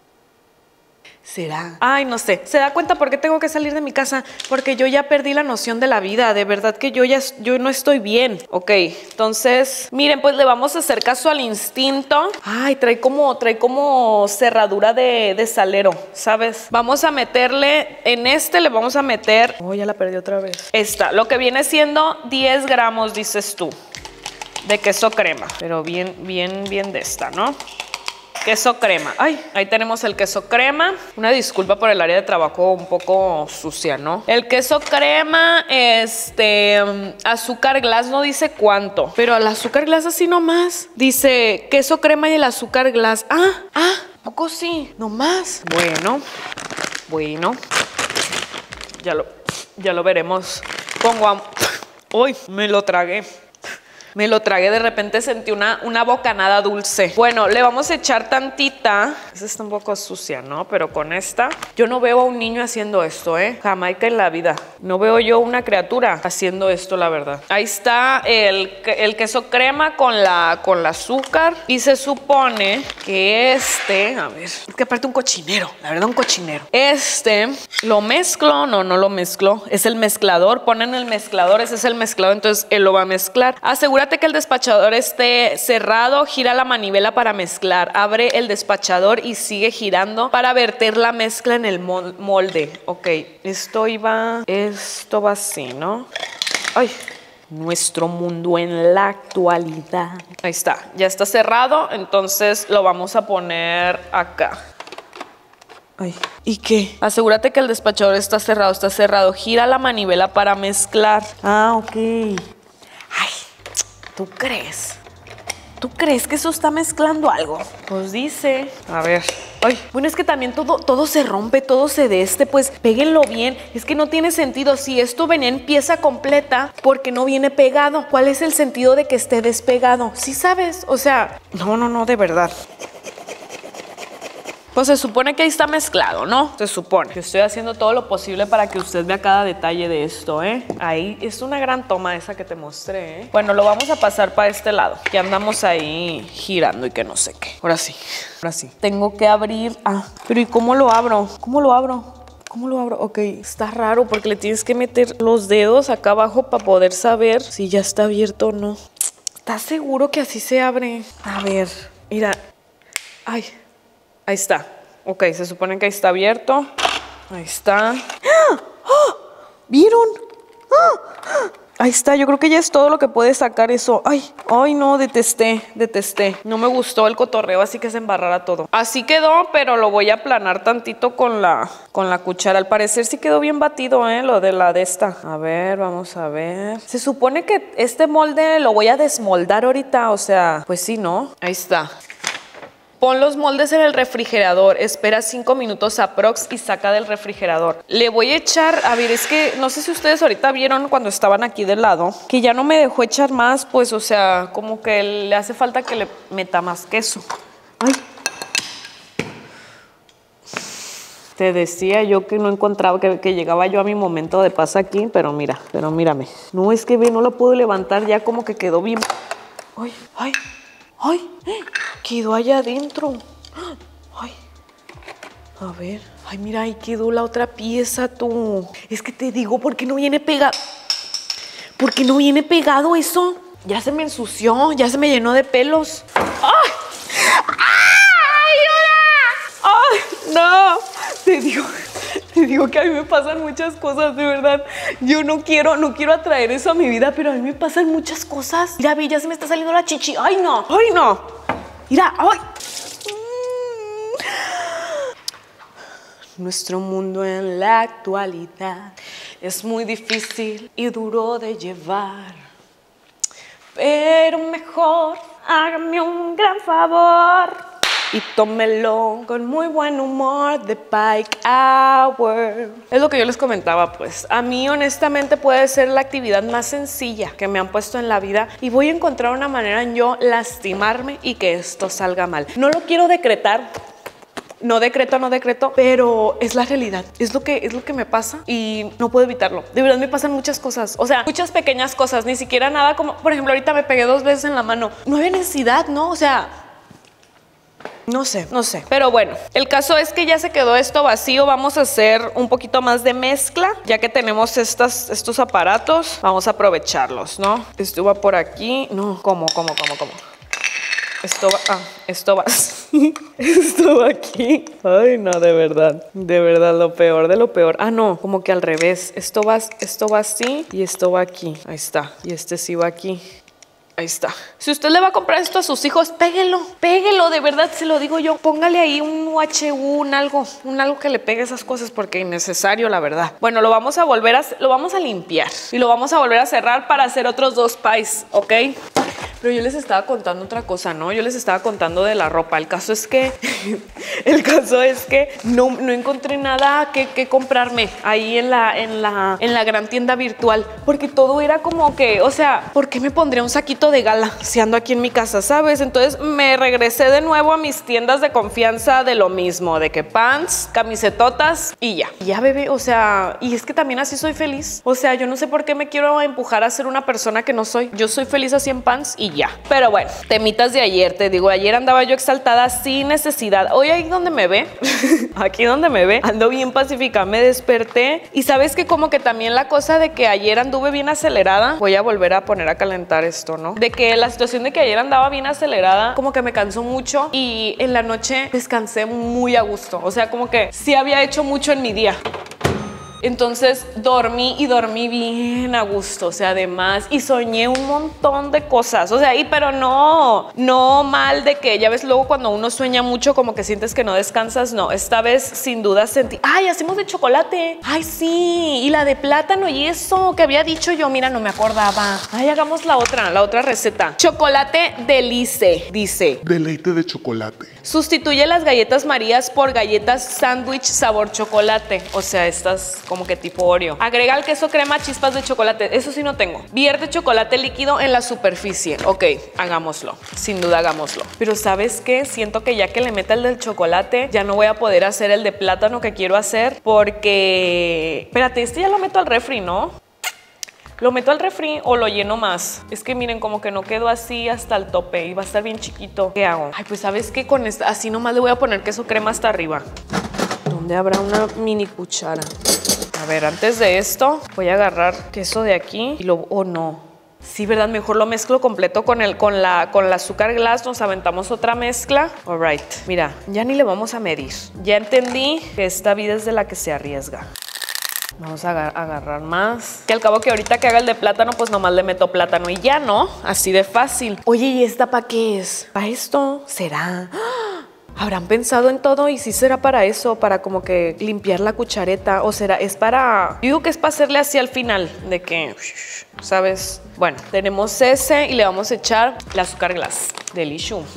¿Será? Ay, no sé. ¿Se da cuenta por qué tengo que salir de mi casa? Porque yo ya perdí la noción de la vida. De verdad que yo no estoy bien. Ok, entonces, miren, pues le vamos a hacer caso al instinto. Ay, trae como cerradura de salero, ¿sabes? Vamos a meterle, le vamos a meter... Oh, ya la perdí otra vez. Esta, lo que viene siendo 10 gramos, dices tú, de queso crema. Pero bien de esta, ¿no? Queso crema. Ay, ahí tenemos el queso crema. Una disculpa por el área de trabajo un poco sucia, ¿no? El queso crema, azúcar glass no dice cuánto, pero el azúcar glass así nomás. Dice queso crema y el azúcar glass. ¿Poco sí? ¿Nomás? Bueno. Ya lo veremos. Uy, me lo tragué. De repente sentí una bocanada dulce. Bueno, le vamos a echar tantita. Esta está un poco sucia, ¿no? Pero con esta, yo no veo a un niño haciendo esto, ¿eh? Jamaica en la vida. No veo yo una criatura haciendo esto, la verdad. Ahí está el queso crema con la azúcar. Y se supone que a ver, es que aparte un cochinero, la verdad un cochinero. Lo mezclo, no lo mezclo. Es el mezclador, ponen el mezclador, ese es el mezclador, entonces él lo va a mezclar. Asegúrate que el despachador esté cerrado, gira la manivela para mezclar, abre el despachador y sigue girando para verter la mezcla en el molde. Ok, esto va así, ¿no? Ay, nuestro mundo en la actualidad. Ahí está, ya está cerrado, entonces lo vamos a poner acá. Ay, ¿y qué? Asegúrate que el despachador está cerrado. Gira la manivela para mezclar. Ok. Ay, ¿tú ¿tú crees que eso está mezclando algo? Pues dice. A ver. Ay, bueno, es que también todo se rompe, todo se pues péguenlo bien. Es que no tiene sentido. Si esto venía en pieza completa, ¿por qué no viene pegado? ¿Cuál es el sentido de que esté despegado? ¿Sí sabes? O sea, no, de verdad. Pues se supone que ahí está mezclado, ¿no? Se supone. Yo estoy haciendo todo lo posible para que usted vea cada detalle de esto, ¿eh? Ahí es una gran toma esa que te mostré, ¿eh? Bueno, lo vamos a pasar para este lado, que andamos ahí girando y que no sé qué. Ahora sí. Tengo que abrir. Ah, pero ¿y cómo lo abro? ¿Cómo lo abro? Ok, está raro porque le tienes que meter los dedos acá abajo para poder saber si ya está abierto o no. ¿Estás seguro que así se abre? A ver, mira. Ay. Ahí está. Ok, se supone que ahí está abierto. Ahí está. ¿Vieron? Ahí está. Yo creo que ya es todo lo que puede sacar eso. Ay, no, detesté. No me gustó el cotorreo, así que se embarrara todo. Así quedó, pero lo voy a aplanar tantito con la cuchara. Al parecer sí quedó bien batido, lo de esta. A ver, vamos a ver. Se supone que este molde lo voy a desmoldar ahorita. O sea, pues sí, ¿no? Ahí está. Pon los moldes en el refrigerador, espera 5 minutos aprox y saca del refrigerador. Le voy a echar, a ver, es que no sé si ustedes ahorita vieron cuando estaban aquí del lado, que ya no me dejó echar más, pues, o sea, como que le hace falta que le meta más queso. Ay. Te decía yo que no encontraba, que llegaba yo a mi momento de paz aquí, pero mírame. No, es que ve, no lo puedo levantar, ya como que quedó bien. Ay, quedó allá adentro. Ay, a ver. Ay, mira, ahí quedó la otra pieza, tú. Es que te digo, ¿por qué no viene pegado? ¿Por qué no viene pegado eso? Ya se me ensució, ya se me llenó de pelos. ¡Ay! ¡Ay, no! Te digo que a mí me pasan muchas cosas, de verdad. Yo no quiero atraer eso a mi vida, pero a mí me pasan muchas cosas. Mira, ve, ya se me está saliendo la chichi. ¡Ay, no! Mira, ¡ay! Nuestro mundo en la actualidad es muy difícil y duro de llevar. Pero mejor hágame un gran favor y tómelo con muy buen humor de Pike Hour. Es lo que yo les comentaba, pues. A mí, honestamente, puede ser la actividad más sencilla que me han puesto en la vida y voy a encontrar una manera en yo lastimarme y que esto salga mal. No lo quiero decretar. No decreto, pero es la realidad. Es lo que me pasa y no puedo evitarlo. De verdad me pasan muchas cosas. O sea, muchas pequeñas cosas. Ni siquiera nada como, por ejemplo, ahorita me pegué 2 veces en la mano. No había necesidad, ¿no? O sea, no sé. Pero bueno, el caso es que ya se quedó esto vacío. Vamos a hacer un poquito más de mezcla. Ya que tenemos estos aparatos, vamos a aprovecharlos, ¿no? Esto va por aquí. No, ¿cómo? Esto va esto va aquí. Ay, no, de verdad, lo peor de lo peor. Ah, no, como que al revés. Esto va así y esto va aquí. Ahí está. Y este sí va aquí. Ahí está. Si usted le va a comprar esto a sus hijos, péguelo, de verdad, se lo digo yo. Póngale ahí un UHU, un algo que le pegue esas cosas porque es innecesario, la verdad. Bueno, lo vamos a limpiar y lo vamos a volver a cerrar para hacer otros 2 pies, ¿ok? Pero yo les estaba contando otra cosa, ¿no? Yo les estaba contando de la ropa. El caso es que no encontré nada que comprarme ahí en la gran tienda virtual, porque todo era como que, o sea, ¿por qué me pondría un saquito de gala si ando aquí en mi casa, sabes? Entonces me regresé de nuevo a mis tiendas de confianza de lo mismo, de que pants, camisetotas y ya, bebé, o sea, y es que también así soy feliz. O sea, yo no sé por qué me quiero empujar a ser una persona que no soy. Yo soy feliz así en pants y ya. Pero bueno, temitas de ayer, te digo, ayer andaba yo exaltada sin necesidad. Hoy ahí donde me ve, aquí donde me ve, ando bien pacífica, me desperté y sabes que como que también la cosa de que ayer anduve bien acelerada, voy a volver a poner a calentar esto, ¿no? De que la situación de que ayer andaba bien acelerada, como que me cansó mucho y en la noche descansé muy a gusto. O sea, como que sí había hecho mucho en mi día. Entonces dormí y dormí bien a gusto, o sea, además, y soñé un montón de cosas, o sea, pero no mal de que, ya ves, luego cuando uno sueña mucho como que sientes que no descansas, no, esta vez sin duda sentí, ay, hacemos de chocolate, ay, sí, y la de plátano y eso que había dicho yo, mira, no me acordaba. Ay, hagamos la otra receta. Chocolate Delice, dice. Deleite de chocolate. Sustituye las galletas Marías por galletas sándwich sabor chocolate. O sea, estas como que tipo Oreo. Agrega al queso crema chispas de chocolate. Eso sí no tengo. Vierte chocolate líquido en la superficie. Ok, hagámoslo. Sin duda hagámoslo. Pero ¿sabes qué? Siento que ya que le meta el del chocolate, ya no voy a poder hacer el de plátano que quiero hacer porque... Espérate, este ya lo meto al refri, ¿no? ¿Lo meto al refri o lo lleno más? Es que miren, como que no quedó así hasta el tope y va a estar bien chiquito. ¿Qué hago? Ay, pues ¿sabes qué? Con esta, así nomás le voy a poner queso crema hasta arriba. ¿Dónde habrá una mini cuchara? A ver, antes de esto voy a agarrar queso de aquí y lo... Oh, no. Sí, ¿verdad? Mejor lo mezclo completo con el azúcar glass. Nos aventamos otra mezcla. All right. Mira, ya ni le vamos a medir. Ya entendí que esta vida es de la que se arriesga. Vamos a agarrar más. Que al cabo que ahorita que haga el de plátano, pues nomás le meto plátano y ya, ¿no? Así de fácil. Oye, ¿y esta para qué es? ¿Para esto? ¿Será? ¿Habrán pensado en todo? ¿Y si será para eso? Para como que limpiar la cuchareta. ¿O será? Es para... Yo digo que es para hacerle así al final. De que... ¿Sabes? Bueno, tenemos ese y le vamos a echar el azúcar glass. Delicious.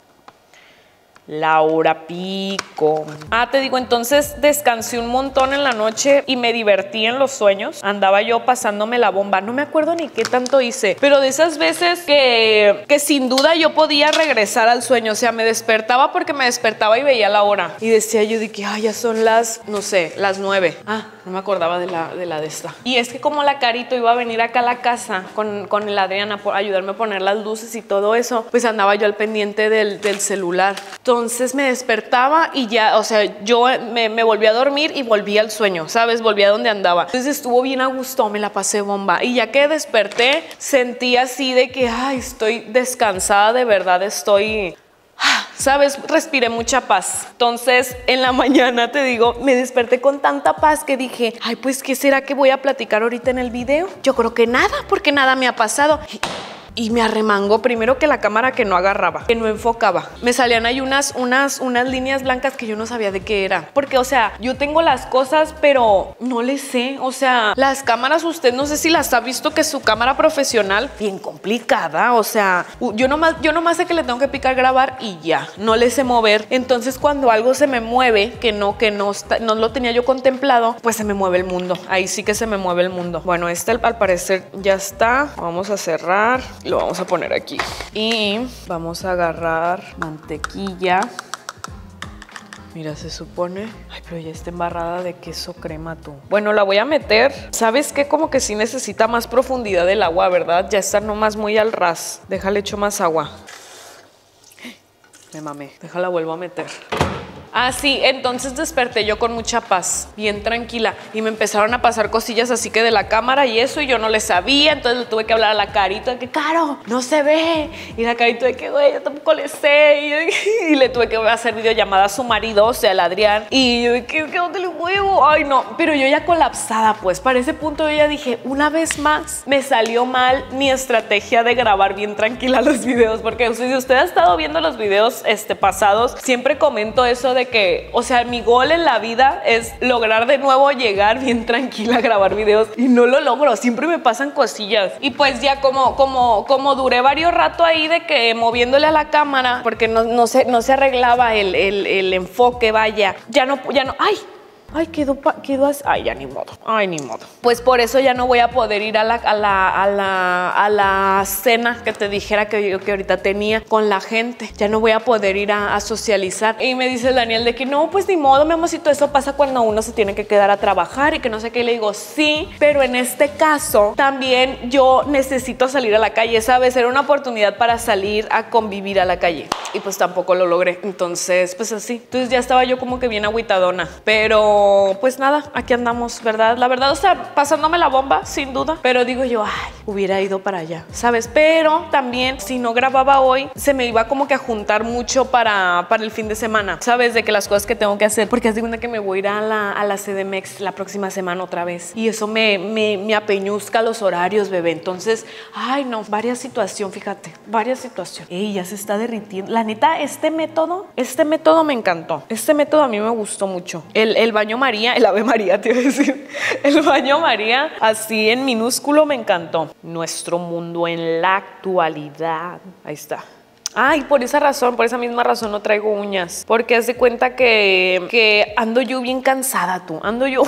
Laura Pico. Ah, te digo, entonces descansé un montón en la noche y me divertí en los sueños. Andaba yo pasándome la bomba. No me acuerdo ni qué tanto hice, pero de esas veces que sin duda yo podía regresar al sueño. O sea, me despertaba porque me despertaba y veía la hora. Y decía yo de que, ay, ya son las, no sé, las 9. Ah, no me acordaba de esta. Y es que como la Carito iba a venir acá a la casa con el Adrián a ayudarme a poner las luces y todo eso, pues andaba yo al pendiente del celular. Entonces me despertaba y ya, o sea, yo me volví a dormir y volví al sueño, ¿sabes? Volví a donde andaba. Entonces estuvo bien a gusto, me la pasé bomba. Y ya que desperté, sentí así de que, ay, estoy descansada, de verdad estoy... ¿Sabes? Respiré mucha paz. Entonces, en la mañana, te digo, me desperté con tanta paz que dije, ay, pues, ¿qué será que voy a platicar ahorita en el video? Yo creo que nada, porque nada me ha pasado. Y me arremangó primero que la cámara que no agarraba, que no enfocaba. Me salían ahí unas líneas blancas que yo no sabía de qué era. Porque, o sea, yo tengo las cosas, pero no le sé. O sea, las cámaras, usted no sé si las ha visto, que su cámara profesional, bien complicada. O sea, yo nomás sé que le tengo que picar grabar y ya, no le sé mover. Entonces, cuando algo se me mueve, que no lo tenía yo contemplado, pues se me mueve el mundo. Ahí sí que se me mueve el mundo. Bueno, este al parecer ya está. Vamos a cerrar. Lo vamos a poner aquí y vamos a agarrar mantequilla. Mira, se supone... Ay, pero ya está embarrada de queso crema tú. Bueno, la voy a meter. ¿Sabes qué? Como que sí necesita más profundidad el agua, ¿verdad? Ya está nomás muy al ras. Déjale echo más agua. Me mamé. Déjala vuelvo a meter. Ah, sí, entonces desperté yo con mucha paz, bien tranquila, y me empezaron a pasar cosillas así que de la cámara y eso, y yo no le sabía. Entonces le tuve que hablar a la Carito de que, Caro, no se ve. Y la Carito de que, güey, yo tampoco le sé. Y le tuve que hacer videollamada a su marido, o sea, al Adrián. Y yo de que ¿dónde le huevo? Ay, no, pero yo ya colapsada, pues. Para ese punto yo ya dije, una vez más, me salió mal mi estrategia de grabar bien tranquila los videos, porque si usted ha estado viendo los videos pasados, siempre comento eso de que, o sea, mi gol en la vida es lograr de nuevo llegar bien tranquila a grabar videos y no lo logro, siempre me pasan cosillas. Y pues ya como duré varios rato ahí de que moviéndole a la cámara porque no se arreglaba el enfoque, vaya, ya no, ay, quedó así. Ay, ya ni modo. Ay, ni modo. Pues por eso ya no voy a poder ir a la cena que te dijera que ahorita tenía con la gente. Ya no voy a poder ir a socializar. Y me dice el Daniel de que no, pues ni modo, mi amorcito, eso pasa cuando uno se tiene que quedar a trabajar y que no sé qué. Y le digo, sí, pero en este caso también yo necesito salir a la calle, ¿sabes? Era una oportunidad para salir a convivir a la calle. Y pues tampoco lo logré. Entonces, pues así. Entonces ya estaba yo como que bien agüitadona. Pero Pero pues nada, aquí andamos, ¿verdad? La verdad, o sea, pasándome la bomba, sin duda. Pero digo yo, ay, hubiera ido para allá, ¿sabes? Pero también, si no grababa hoy, se me iba como que a juntar mucho para el fin de semana, ¿sabes? De que las cosas que tengo que hacer, porque es de cuenta que me voy a ir a la CDMX la próxima semana otra vez. Y eso me apeñuzca los horarios, bebé. Entonces, ay, no, varias situaciones, fíjate, varias situaciones. Ey, ya se está derritiendo. La neta, este método me encantó. Este método a mí me gustó mucho. El baño María, el Ave María, te iba a decir. El baño María, así en minúsculo, me encantó. Nuestro mundo en la actualidad. Ahí está. Ay, por esa razón, por esa misma razón no traigo uñas. Porque haz de cuenta que ando yo bien cansada, tú. Ando yo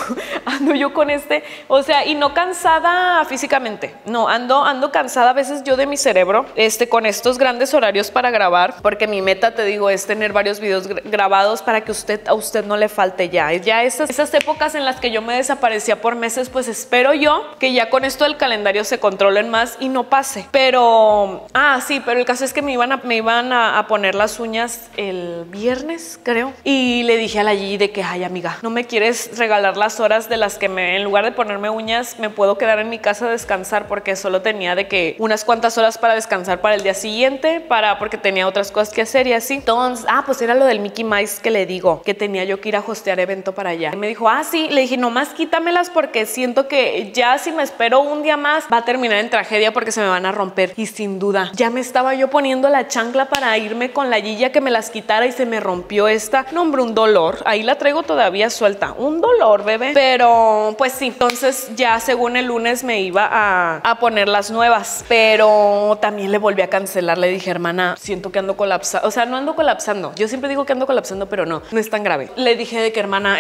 con o sea, y no cansada físicamente. No, ando cansada a veces yo de mi cerebro, con estos grandes horarios para grabar. Porque mi meta, te digo, es tener varios videos grabados para que a usted no le falte ya. Ya esas épocas en las que yo me desaparecía por meses, pues espero yo que ya con esto del calendario se controlen más y no pase. Pero, sí, pero el caso es que me iban a poner las uñas el viernes, creo. Y le dije a la Gigi de que, ay, amiga, ¿no me quieres regalar las horas de las que en lugar de ponerme uñas, me puedo quedar en mi casa a descansar? Porque solo tenía de que unas cuantas horas para descansar para el día siguiente, porque tenía otras cosas que hacer y así. Entonces, pues era lo del Mickey Mouse que le digo, que tenía yo que ir a hostear evento para allá. Y me dijo, sí. Le dije, nomás quítamelas porque siento que ya si me espero un día más, va a terminar en tragedia porque se me van a romper. Y sin duda, ya me estaba yo poniendo la chancla para irme con la Gigi que me las quitara y se me rompió esta. No, hombre, un dolor. Ahí la traigo todavía suelta. Un dolor, bebé. Pero pues sí, entonces ya según el lunes me iba a poner las nuevas. Pero también le volví a cancelar. Le dije, hermana, siento que ando colapsando. O sea, no ando colapsando. Yo siempre digo que ando colapsando, pero no es tan grave. Le dije de que, hermana,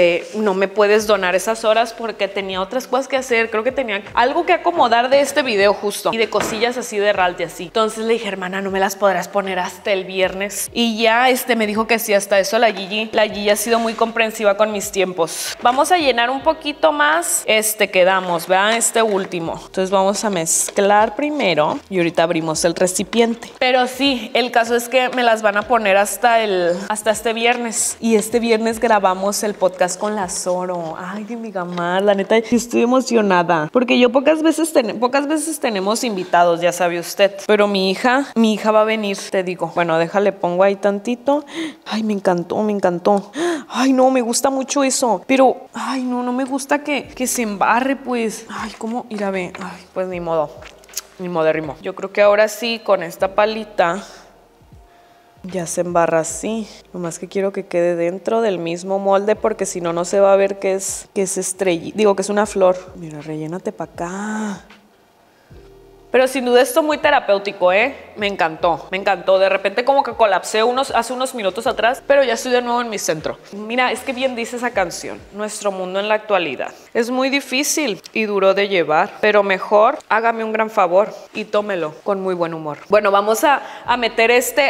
no me puedes donar esas horas porque tenía otras cosas que hacer. Creo que tenía algo que acomodar de este video justo. Y de cosillas así de Ralt y así. Entonces le dije, hermana, no me las podrás poner hasta el viernes. Y ya me dijo que sí, hasta eso la Gigi ha sido muy comprensiva con mis tiempos. Vamos a llenar un poquito más quedamos, vean último. Entonces vamos a mezclar primero y ahorita abrimos el recipiente. Pero sí, el caso es que me las van a poner hasta este viernes. Y este viernes grabamos el podcast con la Zoro. Ay, de mi gamar, la neta, estoy emocionada. Porque yo pocas veces tenemos invitados, ya sabe usted. Pero mi hija va a venir, te digo. Bueno, déjale, pongo ahí tantito. Ay, me encantó. Ay, no, me gusta mucho eso. Pero, ay, no me gusta que se embarre, pues. Ay, ¿cómo? Ir a ver. Ay, pues ni modo. Ni modérrimo. Yo creo que ahora sí, con esta palita ya se embarra así. Nomás que quiero que quede dentro del mismo molde porque si no, no se va a ver que es estrella. Digo, que es una flor. Mira, rellénate para acá. Pero sin duda esto muy terapéutico, me encantó. De repente como que colapsé hace unos minutos atrás, pero ya estoy de nuevo en mi centro. Mira, es que bien dice esa canción, nuestro mundo en la actualidad. Es muy difícil y duro de llevar, pero mejor hágame un gran favor y tómelo con muy buen humor. Bueno, vamos a meter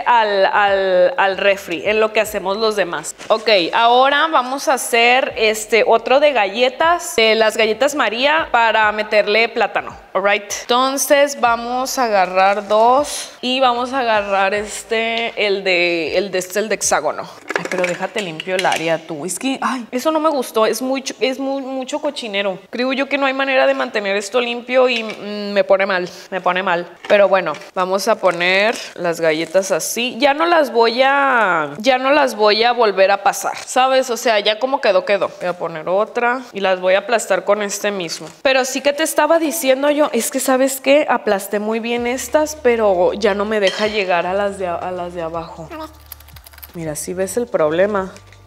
al refri en lo que hacemos los demás. Ok, ahora vamos a hacer otro de galletas, de las galletas María para meterle plátano. Alright, entonces vamos a agarrar dos y vamos a agarrar el de hexágono. Ay, pero déjate limpio el área tú. Es que, ay, eso no me gustó, es mucho cochinero. Creo yo que no hay manera de mantener esto limpio y me pone mal. Pero bueno, vamos a poner las galletas así. Ya no las voy a volver a pasar, ¿sabes? O sea, ya como quedó. Voy a poner otra y las voy a aplastar con mismo. Pero sí que te estaba diciendo yo, es que ¿sabes qué? Aplasté muy bien estas, pero ya no me deja llegar a las de abajo. Mira, si ves el problema,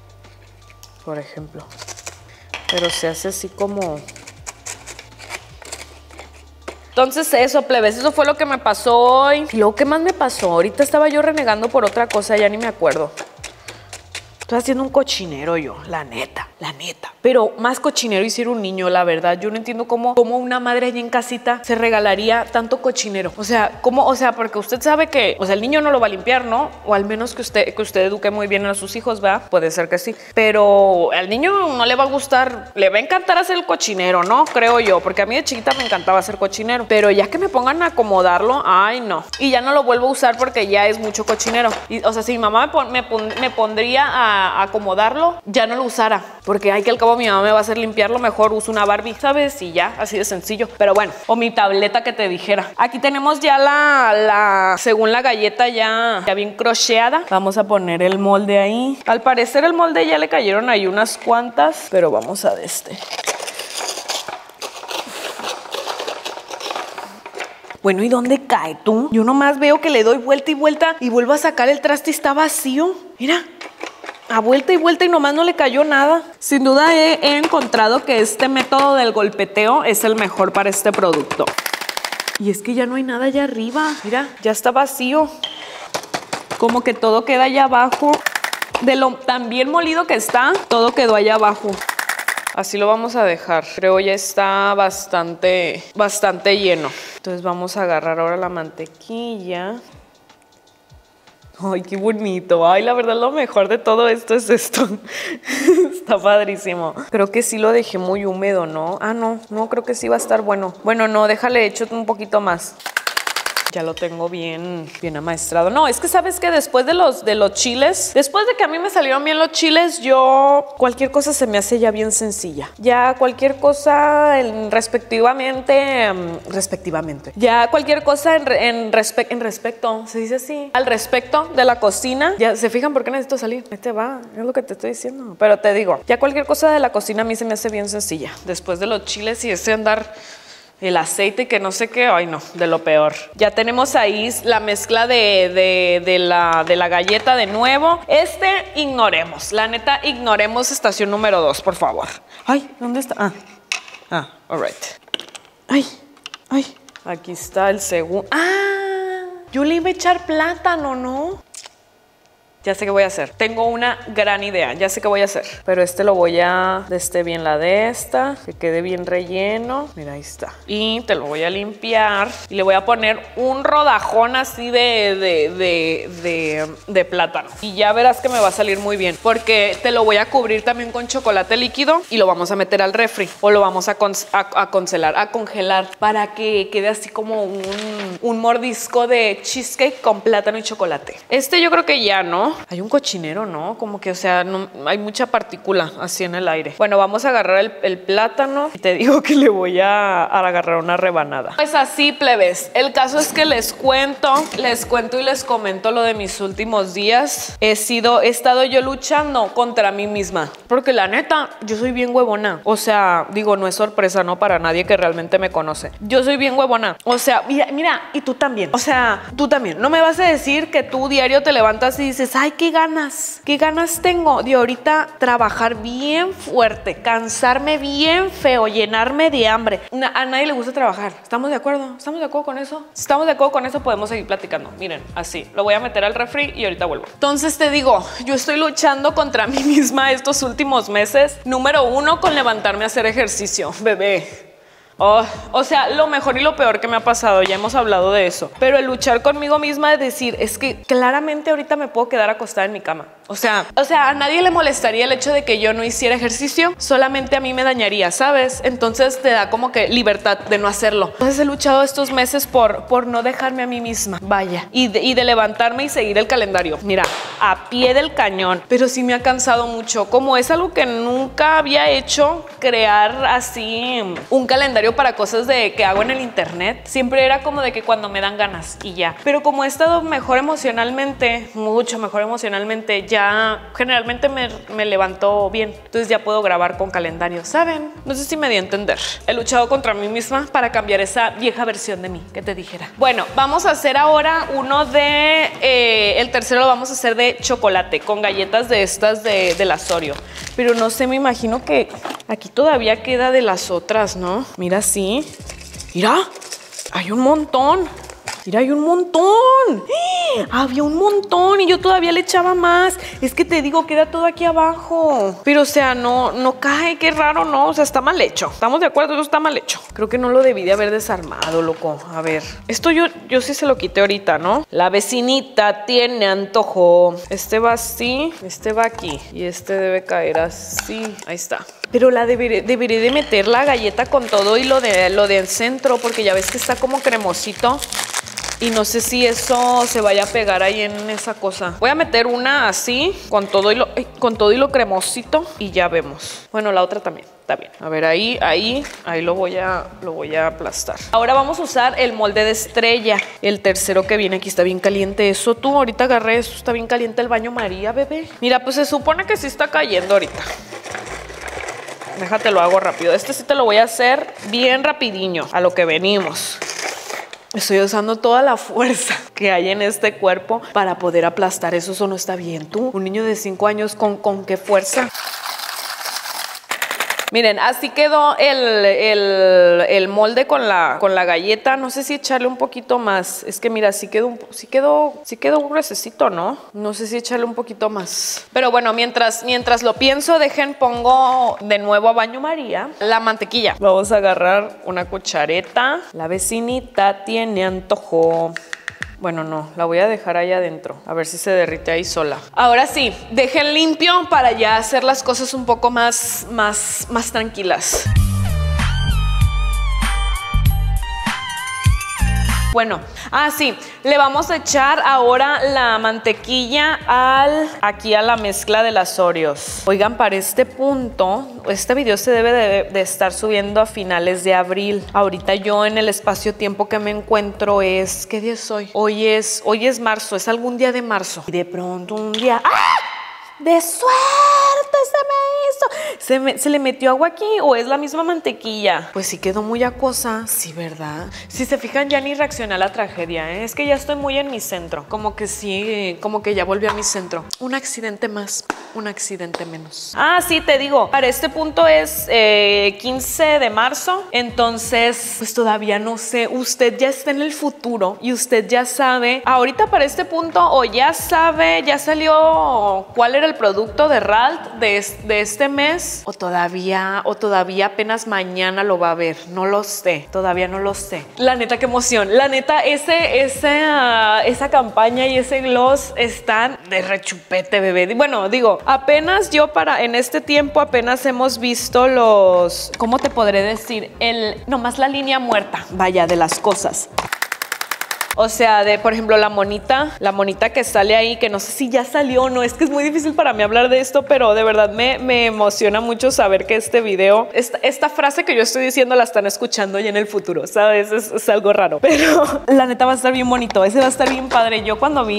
por ejemplo. Pero se hace así como... Entonces eso, plebes, eso fue lo que me pasó hoy. Y luego, ¿qué más me pasó? Ahorita estaba yo renegando por otra cosa, ya ni me acuerdo. Estoy haciendo un cochinero yo, la neta. Pero más cochinero hiciera un niño, la verdad. Yo no entiendo cómo una madre allí en casita se regalaría tanto cochinero. O sea, porque usted sabe que, el niño no lo va a limpiar, ¿no? O al menos que usted eduque muy bien a sus hijos, ¿verdad? Puede ser que sí. Pero al niño no le va a gustar, le va a encantar hacer el cochinero, ¿no? Creo yo, porque a mí de chiquita me encantaba hacer cochinero. Pero ya que me pongan a acomodarlo, ay, no. Y ya no lo vuelvo a usar porque ya es mucho cochinero. Y, si mi mamá me pondría a acomodarlo, ya no lo usara. Porque ay, que al cabo mi mamá me va a hacer limpiarlo, mejor uso una Barbie, ¿sabes? Y ya, así de sencillo. Pero bueno, o mi tableta que te dijera. Aquí tenemos ya según la galleta ya bien crocheada. Vamos a poner el molde ahí. Al parecer el molde ya le cayeron ahí unas cuantas, pero vamos a Bueno, ¿y dónde cae tú? Yo nomás veo que le doy vuelta y vuelta y vuelvo a sacar el traste y está vacío. Mira, a vuelta y nomás no le cayó nada. Sin duda he encontrado que este método del golpeteo es el mejor para este producto. Y es que ya no hay nada allá arriba. Mira, ya está vacío. Como que todo queda allá abajo. De lo tan bien molido que está, todo quedó allá abajo. Así lo vamos a dejar. Creo ya está bastante lleno. Entonces vamos a agarrar ahora la mantequilla. Ay, qué bonito. Ay, la verdad lo mejor de todo esto es esto. Está padrísimo. Creo que sí lo dejé muy húmedo, ¿no? Ah, no, creo que sí va a estar bueno. Bueno, no, déjale hecho un poquito más. Ya lo tengo bien amaestrado. No, es que sabes que después de los chiles, después de que a mí me salieron bien los chiles, cualquier cosa se me hace ya bien sencilla. Ya cualquier cosa respectivamente. Ya cualquier cosa en respecto, se dice así, al respecto de la cocina. Ya se fijan por qué necesito salir. Ahí te va, es lo que te estoy diciendo. Pero te digo, ya cualquier cosa de la cocina a mí se me hace bien sencilla. Después de los chiles y ese andar el aceite que no sé qué, ay no, de lo peor. Ya tenemos ahí la mezcla de la galleta de nuevo. Ignoremos, la neta, ignoremos estación número 2, por favor. Ay, ¿dónde está? All right. Ay, aquí está el segundo. Yo le iba a echar plátano, ¿no? Ya sé qué voy a hacer. Tengo una gran idea. Ya sé qué voy a hacer. Pero lo voy a bien la de esta. Que quede bien relleno. Mira, ahí está. Y te lo voy a limpiar. Y le voy a poner un rodajón así de plátano. Y ya verás que me va a salir muy bien. Porque te lo voy a cubrir también con chocolate líquido. Y lo vamos a meter al refri. O lo vamos a congelar. Para que quede así como un mordisco de cheesecake con plátano y chocolate. Yo creo que ya, ¿no? Hay un cochinero, ¿no? Como que, o sea, no, hay mucha partícula así en el aire. Bueno, vamos a agarrar el plátano y te digo que le voy a agarrar una rebanada. Pues así, plebes. El caso es que les cuento y les comento lo de mis últimos días. He estado yo luchando contra mí misma. Porque la neta, yo soy bien huevona. O sea, digo, no es sorpresa, ¿no? Para nadie que realmente me conoce. Yo soy bien huevona. O sea, mira, y tú también. O sea, tú también. No me vas a decir que tú diario te levantas y dices, ay, qué ganas tengo de ahorita trabajar bien fuerte, cansarme bien feo, llenarme de hambre. A nadie le gusta trabajar. ¿Estamos de acuerdo? ¿Estamos de acuerdo con eso? Si estamos de acuerdo con eso, podemos seguir platicando. Miren, así, lo voy a meter al refri y ahorita vuelvo. Entonces te digo, yo estoy luchando contra mí misma estos últimos meses. Número 1, con levantarme a hacer ejercicio, bebé. O sea, lo mejor y lo peor que me ha pasado, ya hemos hablado de eso. Pero el luchar conmigo misma es decir, es que claramente ahorita me puedo quedar acostada en mi cama. O sea, a nadie le molestaría el hecho de que yo no hiciera ejercicio, solamente a mí me dañaría, ¿sabes? Entonces te da como que libertad de no hacerlo. Entonces he luchado estos meses por no dejarme a mí misma, vaya, y de levantarme y seguir el calendario. Mira, a pie del cañón, pero sí me ha cansado mucho. Como es algo que nunca había hecho, crear así un calendario para cosas que hago en el internet, siempre era como de que cuando me dan ganas y ya. Pero como he estado mejor emocionalmente, mucho mejor emocionalmente, ya generalmente me levanto bien. Entonces ya puedo grabar con calendario, ¿saben? No sé si me di a entender. He luchado contra mí misma para cambiar esa vieja versión de mí que te dijera. Bueno, vamos a hacer ahora el tercero lo vamos a hacer de chocolate con galletas de estas de las Oreo. Pero no sé, me imagino que aquí todavía queda de las otras, ¿no? Mira, sí. Mira, hay un montón. Mira, hay un montón. Había un montón y yo todavía le echaba más. Es que te digo, queda todo aquí abajo. Pero, o sea, no cae. Qué raro, ¿no? O sea, está mal hecho. ¿Estamos de acuerdo? Eso está mal hecho. Creo que no lo debí de haber desarmado, loco. A ver. Esto yo sí se lo quité ahorita, ¿no? La vecinita tiene antojo. Este va así. Este va aquí. Y este debe caer así. Ahí está. Pero deberé de meter la galleta con todo y lo de el centro, porque ya ves que está como cremosito. Y no sé si eso se vaya a pegar ahí en esa cosa. Voy a meter una así, con todo y lo cremosito, y ya vemos. Bueno, la otra también. Está bien. A ver, ahí lo voy a aplastar. Ahora vamos a usar el molde de estrella. El tercero que viene aquí. Está bien caliente eso. Tú ahorita agarré eso. Está bien caliente el baño María, bebé. Mira, pues se supone que sí está cayendo ahorita. Déjate lo hago rápido. Este sí te lo voy a hacer bien rapidiño. A lo que venimos. Estoy usando toda la fuerza que hay en este cuerpo para poder aplastar eso. Eso no está bien. Tú, un niño de 5 años, ¿con qué fuerza? Miren, así quedó el molde con la galleta. No sé si echarle un poquito más. Es que mira, sí quedó gruesecito, ¿no? No sé si echarle un poquito más. Pero bueno, mientras lo pienso, pongo de nuevo a baño María la mantequilla. Vamos a agarrar una cuchareta. La vecinita tiene antojo. Bueno, no, la voy a dejar ahí adentro. A ver si se derrite ahí sola. Ahora sí, dejen limpio para ya hacer las cosas un poco más tranquilas. Bueno, sí, le vamos a echar ahora la mantequilla aquí a la mezcla de las Oreos. Oigan, para este punto, este video se debe de estar subiendo a finales de abril. Ahorita yo en el espacio-tiempo que me encuentro es... ¿Qué día es hoy? Hoy es marzo, es algún día de marzo. Y de pronto un día... ¡ah! ¡De suerte se me hizo! ¿Se le metió agua aquí o es la misma mantequilla? Pues sí quedó muy acuosa, sí, ¿verdad? Si se fijan, ya ni reaccioné a la tragedia, ¿eh? Es que ya estoy muy en mi centro. Como que sí, como que ya volví a mi centro. Un accidente más, un accidente menos. Sí, te digo, para este punto es 15 de marzo. Entonces, pues todavía no sé. Usted ya está en el futuro y usted ya sabe. Ahorita para este punto o ya sabe, ya salió cuál era el producto de Ralt de este mes o todavía apenas mañana lo va a ver. No lo sé, todavía no lo sé. La neta, qué emoción. La neta, esa campaña y ese gloss están de rechupete, bebé. Bueno, digo, apenas en este tiempo apenas hemos visto los, ¿cómo te podré decir? Nomás la línea muerta, vaya, de las cosas. O sea, por ejemplo, la monita que sale ahí, que no sé si ya salió o no, es que es muy difícil para mí hablar de esto, pero de verdad me emociona mucho saber que este video, esta frase que yo estoy diciendo la están escuchando ya en el futuro, ¿sabes? Es algo raro, pero la neta va a estar bien bonito, ese va a estar bien padre. Yo cuando vi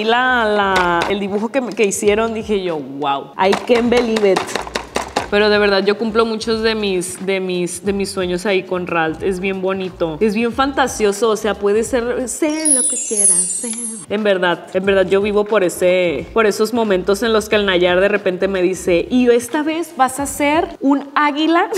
el dibujo que hicieron, dije yo, wow, I can't believe it. Pero de verdad yo cumplo muchos de mis sueños ahí con Ralt. Es bien bonito, es bien fantasioso. O sea, puede ser lo que quieras ser. En verdad yo vivo por esos momentos en los que el Nayar de repente me dice, y esta vez vas a ser un águila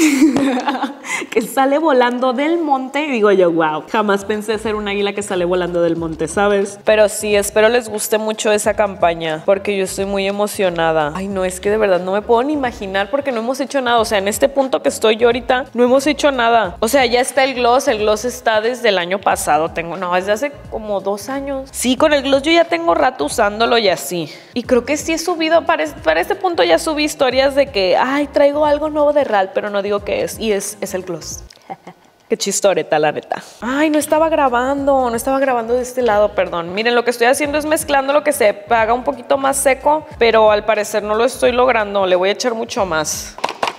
que sale volando del monte. Y digo yo, wow, jamás pensé ser un águila que sale volando del monte, ¿sabes? Pero sí, espero les guste mucho esa campaña, porque yo estoy muy emocionada. Ay, no, es que de verdad no me puedo ni imaginar, porque no hemos hecho nada. O sea, en este punto que estoy yo ahorita, no hemos hecho nada. O sea, ya está el gloss está desde el año pasado. Desde hace como 2 años. Sí, con el gloss yo ya tengo rato usándolo y así. Y creo que sí he subido, para este punto ya subí historias de que, ay, traigo algo nuevo de Ralt, pero no digo qué es. Y es el gloss. Qué chistoreta, la neta. Ay, no estaba grabando de este lado, perdón. Miren, lo que estoy haciendo es mezclando lo que se haga un poquito más seco, pero al parecer no lo estoy logrando. Le voy a echar mucho más.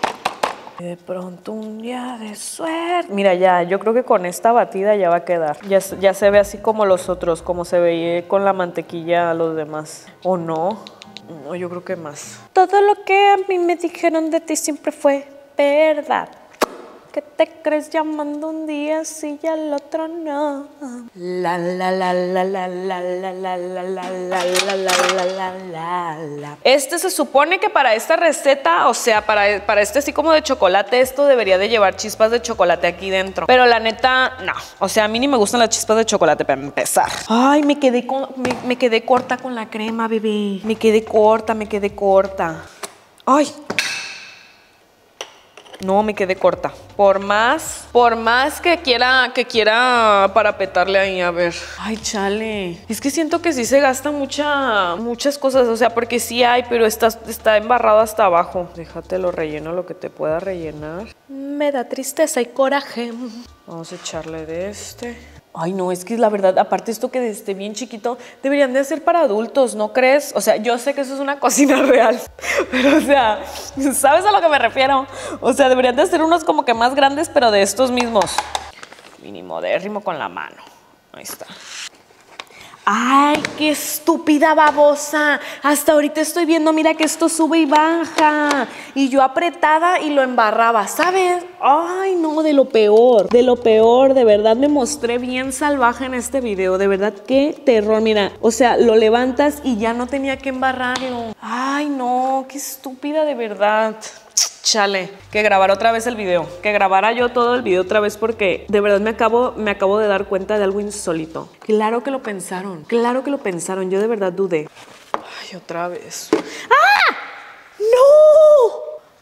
De pronto un día de suerte. Mira, ya, yo creo que con esta batida ya va a quedar. Ya se ve así como los otros, como se veía con la mantequilla a los demás. ¿O no? No, yo creo que más. Todo lo que a mí me dijeron de ti siempre fue verdad. ¿Qué te crees llamando un día si ya el otro no? La la la la la la la la la la la la la la. Este se supone que para esta receta, o sea, para este así como de chocolate, esto debería de llevar chispas de chocolate aquí dentro. Pero la neta, no. O sea, a mí ni me gustan las chispas de chocolate para empezar. Ay, me quedé corta con la crema, bebé. Me quedé corta. Ay. No, me quedé corta. Por más que quiera parapetarle ahí, a ver. Ay, chale. Es que siento que sí se gasta muchas cosas. O sea, porque sí hay, pero está embarrado hasta abajo. Déjate lo relleno lo que te pueda rellenar. Me da tristeza y coraje. Vamos a echarle de este. Ay, no, es que la verdad, aparte esto que esté bien chiquito, deberían de ser para adultos, ¿no crees? O sea, yo sé que eso es una cocina real, pero o sea, ¿sabes a lo que me refiero? O sea, deberían de ser unos como que más grandes, pero de estos mismos. Minimodérrimo con la mano. Ahí está. ¡Ay, qué estúpida babosa! Hasta ahorita estoy viendo, mira que esto sube y baja. Y yo apretada y lo embarraba, ¿sabes? ¡Ay, no! De lo peor, de verdad me mostré bien salvaje en este video. De verdad, qué terror, mira. O sea, lo levantas y ya no tenía que embarrarlo. ¡Ay, no! ¡Qué estúpida de verdad! Chale, que grabara otra vez el video, que grabara yo todo el video otra vez porque de verdad me acabo de dar cuenta de algo insólito. Claro que lo pensaron, yo de verdad dudé. Ay, otra vez. ¡Ah! ¡No!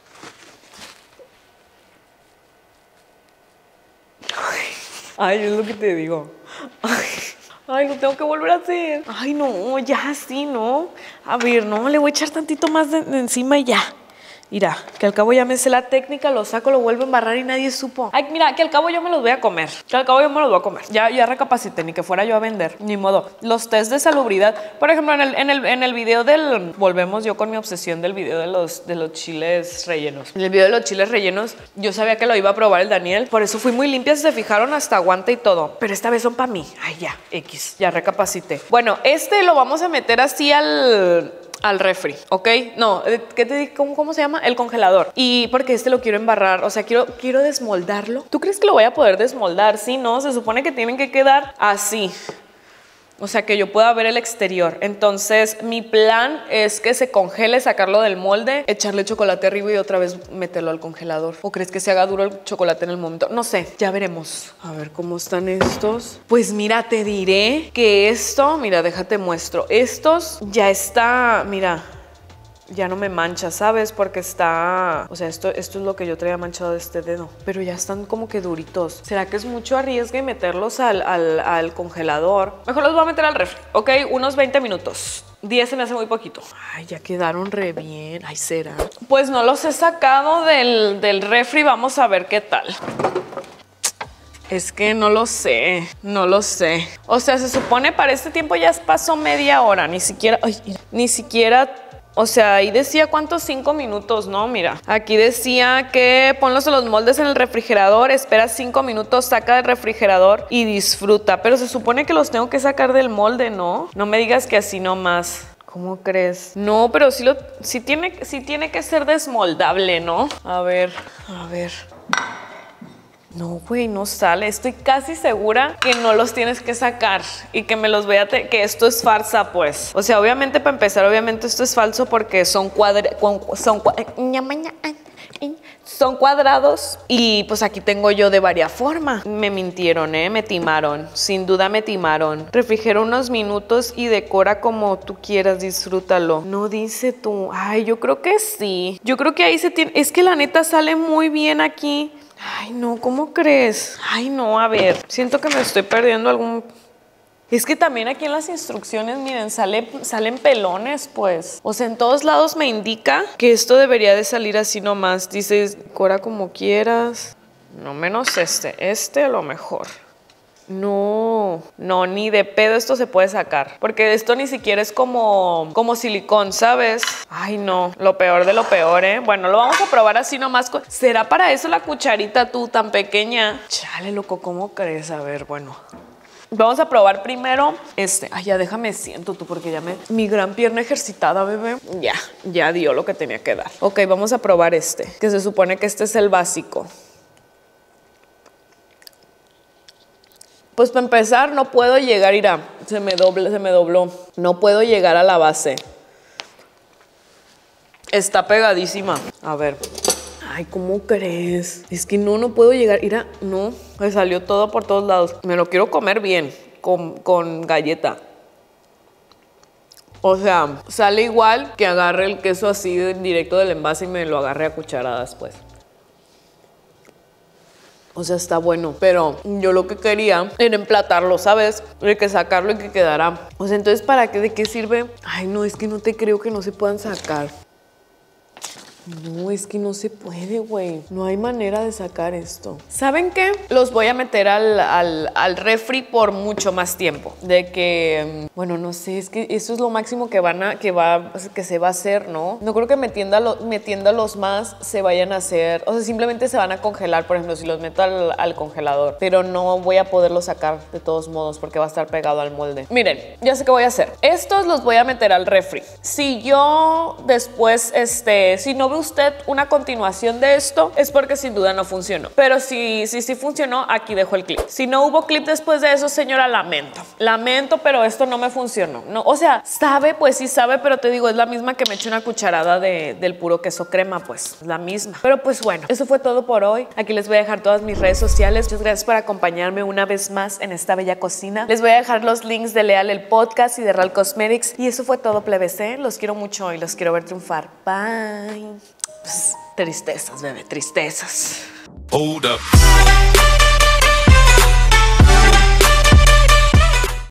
Ay, es lo que te digo. Ay, lo tengo que volver a hacer. Ay, no, ya sí, ¿no? A ver, no, le voy a echar tantito más de encima y ya. Mira, que al cabo ya me sé la técnica, lo saco, lo vuelvo a embarrar y nadie supo. Ay, mira, que al cabo yo me los voy a comer. Ya recapacité, ni que fuera yo a vender. Ni modo. Los test de salubridad. Por ejemplo, en el video del... Volvemos yo con mi obsesión del video de los chiles rellenos. En el video de los chiles rellenos, yo sabía que lo iba a probar el Daniel. Por eso fui muy limpia, si se fijaron, hasta guante y todo. Pero esta vez son para mí. Ay, ya, X. Ya recapacité. Bueno, este lo vamos a meter así al refri, ¿ok? No, ¿qué te digo? ¿Cómo se llama? El congelador. Y porque este lo quiero embarrar, o sea, quiero desmoldarlo. ¿Tú crees que lo voy a poder desmoldar? Sí, no, se supone que tienen que quedar así. O sea, que yo pueda ver el exterior. Entonces, mi plan es que se congele, sacarlo del molde, echarle chocolate arriba y otra vez meterlo al congelador. ¿O crees que se haga duro el chocolate en el momento? No sé, ya veremos. A ver cómo están estos. Pues mira, te diré que esto, mira, déjate muestro. Estos ya está, mira, ya no me mancha, ¿sabes? Porque está... O sea, esto es lo que yo traía manchado de este dedo. Pero ya están como que duritos. ¿Será que es mucho arriesgue meterlos al congelador? Mejor los voy a meter al refri, ¿ok? Unos 20 minutos. 10 se me hace muy poquito. Ay, ya quedaron re bien. Ay, ¿será? Pues no los he sacado del refri. Vamos a ver qué tal. Es que no lo sé. O sea, se supone para este tiempo ya pasó media hora. Ni siquiera... O sea, ahí decía cuántos 5 minutos, ¿no? Mira, aquí decía que ponlos en los moldes en el refrigerador, espera 5 minutos, saca del refrigerador y disfruta. Pero se supone que los tengo que sacar del molde, ¿no? No me digas que así nomás. ¿Cómo crees? No, pero sí tiene que ser desmoldable, ¿no? A ver. No, güey, no sale. Estoy casi segura que no los tienes que sacar y que me los voy a... que esto es farsa, pues. O sea, obviamente, para empezar, obviamente esto es falso porque son cuadrados y pues aquí tengo yo de varias formas. Me mintieron, me timaron. Sin duda me timaron. Refrigera unos minutos y decora como tú quieras, disfrútalo. No dice tú. Ay, yo creo que sí. Yo creo que ahí se tiene... Es que la neta sale muy bien aquí. Ay, no, ¿cómo crees? Ay, no, a ver, siento que me estoy perdiendo algún... Es que también aquí en las instrucciones, miren, salen pelones, pues. O sea, en todos lados me indica que esto debería de salir así nomás. Dice, decora como quieras. No menos este a lo mejor. No, ni de pedo esto se puede sacar. Porque esto ni siquiera es como silicón, ¿sabes? Ay, no, lo peor de lo peor, ¿eh? Bueno, lo vamos a probar así nomás. ¿Será para eso la cucharita tú tan pequeña? Chale, loco, ¿cómo crees? A ver, bueno. Vamos a probar primero este. Ay, ya déjame siento tú porque ya mi gran pierna ejercitada, bebé. Ya dio lo que tenía que dar. Ok, vamos a probar este, que se supone que este es el básico. Pues para empezar no puedo llegar, mira, se me dobló. No puedo llegar a la base. Está pegadísima. A ver. Ay, ¿cómo crees? Es que no puedo llegar. Mira, no, me salió todo por todos lados. Me lo quiero comer bien, con galleta. O sea, sale igual que agarre el queso así directo del envase y me lo agarre a cucharadas, pues. O sea, está bueno, pero yo lo que quería era emplatarlo, ¿sabes? De que sacarlo y que quedara. O sea, entonces, ¿para qué? ¿De qué sirve? Ay, no, es que no te creo que no se puedan sacar. No, es que no se puede, güey. No hay manera de sacar esto. ¿Saben qué? Los voy a meter al refri por mucho más tiempo. De que, bueno, no sé, es que eso es lo máximo que se va a hacer, ¿no? No creo que metiéndolos más se vayan a hacer, o sea, simplemente se van a congelar, por ejemplo, si los meto al congelador. Pero no voy a poderlos sacar de todos modos porque va a estar pegado al molde. Miren, ya sé qué voy a hacer. Estos los voy a meter al refri. Si yo después, si no ve usted una continuación de esto, es porque sin duda no funcionó. Pero si funcionó, aquí dejo el clip. Si no hubo clip después de eso, señora, lamento, pero esto no me funcionó. No, o sea, sabe, pues sí sabe, pero te digo, es la misma que me eché una cucharada del puro queso crema, pues la misma. Pero pues bueno, eso fue todo por hoy. Aquí les voy a dejar todas mis redes sociales. Muchas gracias por acompañarme una vez más en esta bella cocina. Les voy a dejar los links de Leal el podcast y de Real Cosmetics. Y eso fue todo, plebes, ¿eh? Los quiero mucho y los quiero ver triunfar. Bye. Pues, tristezas, bebé, tristezas. Hold up.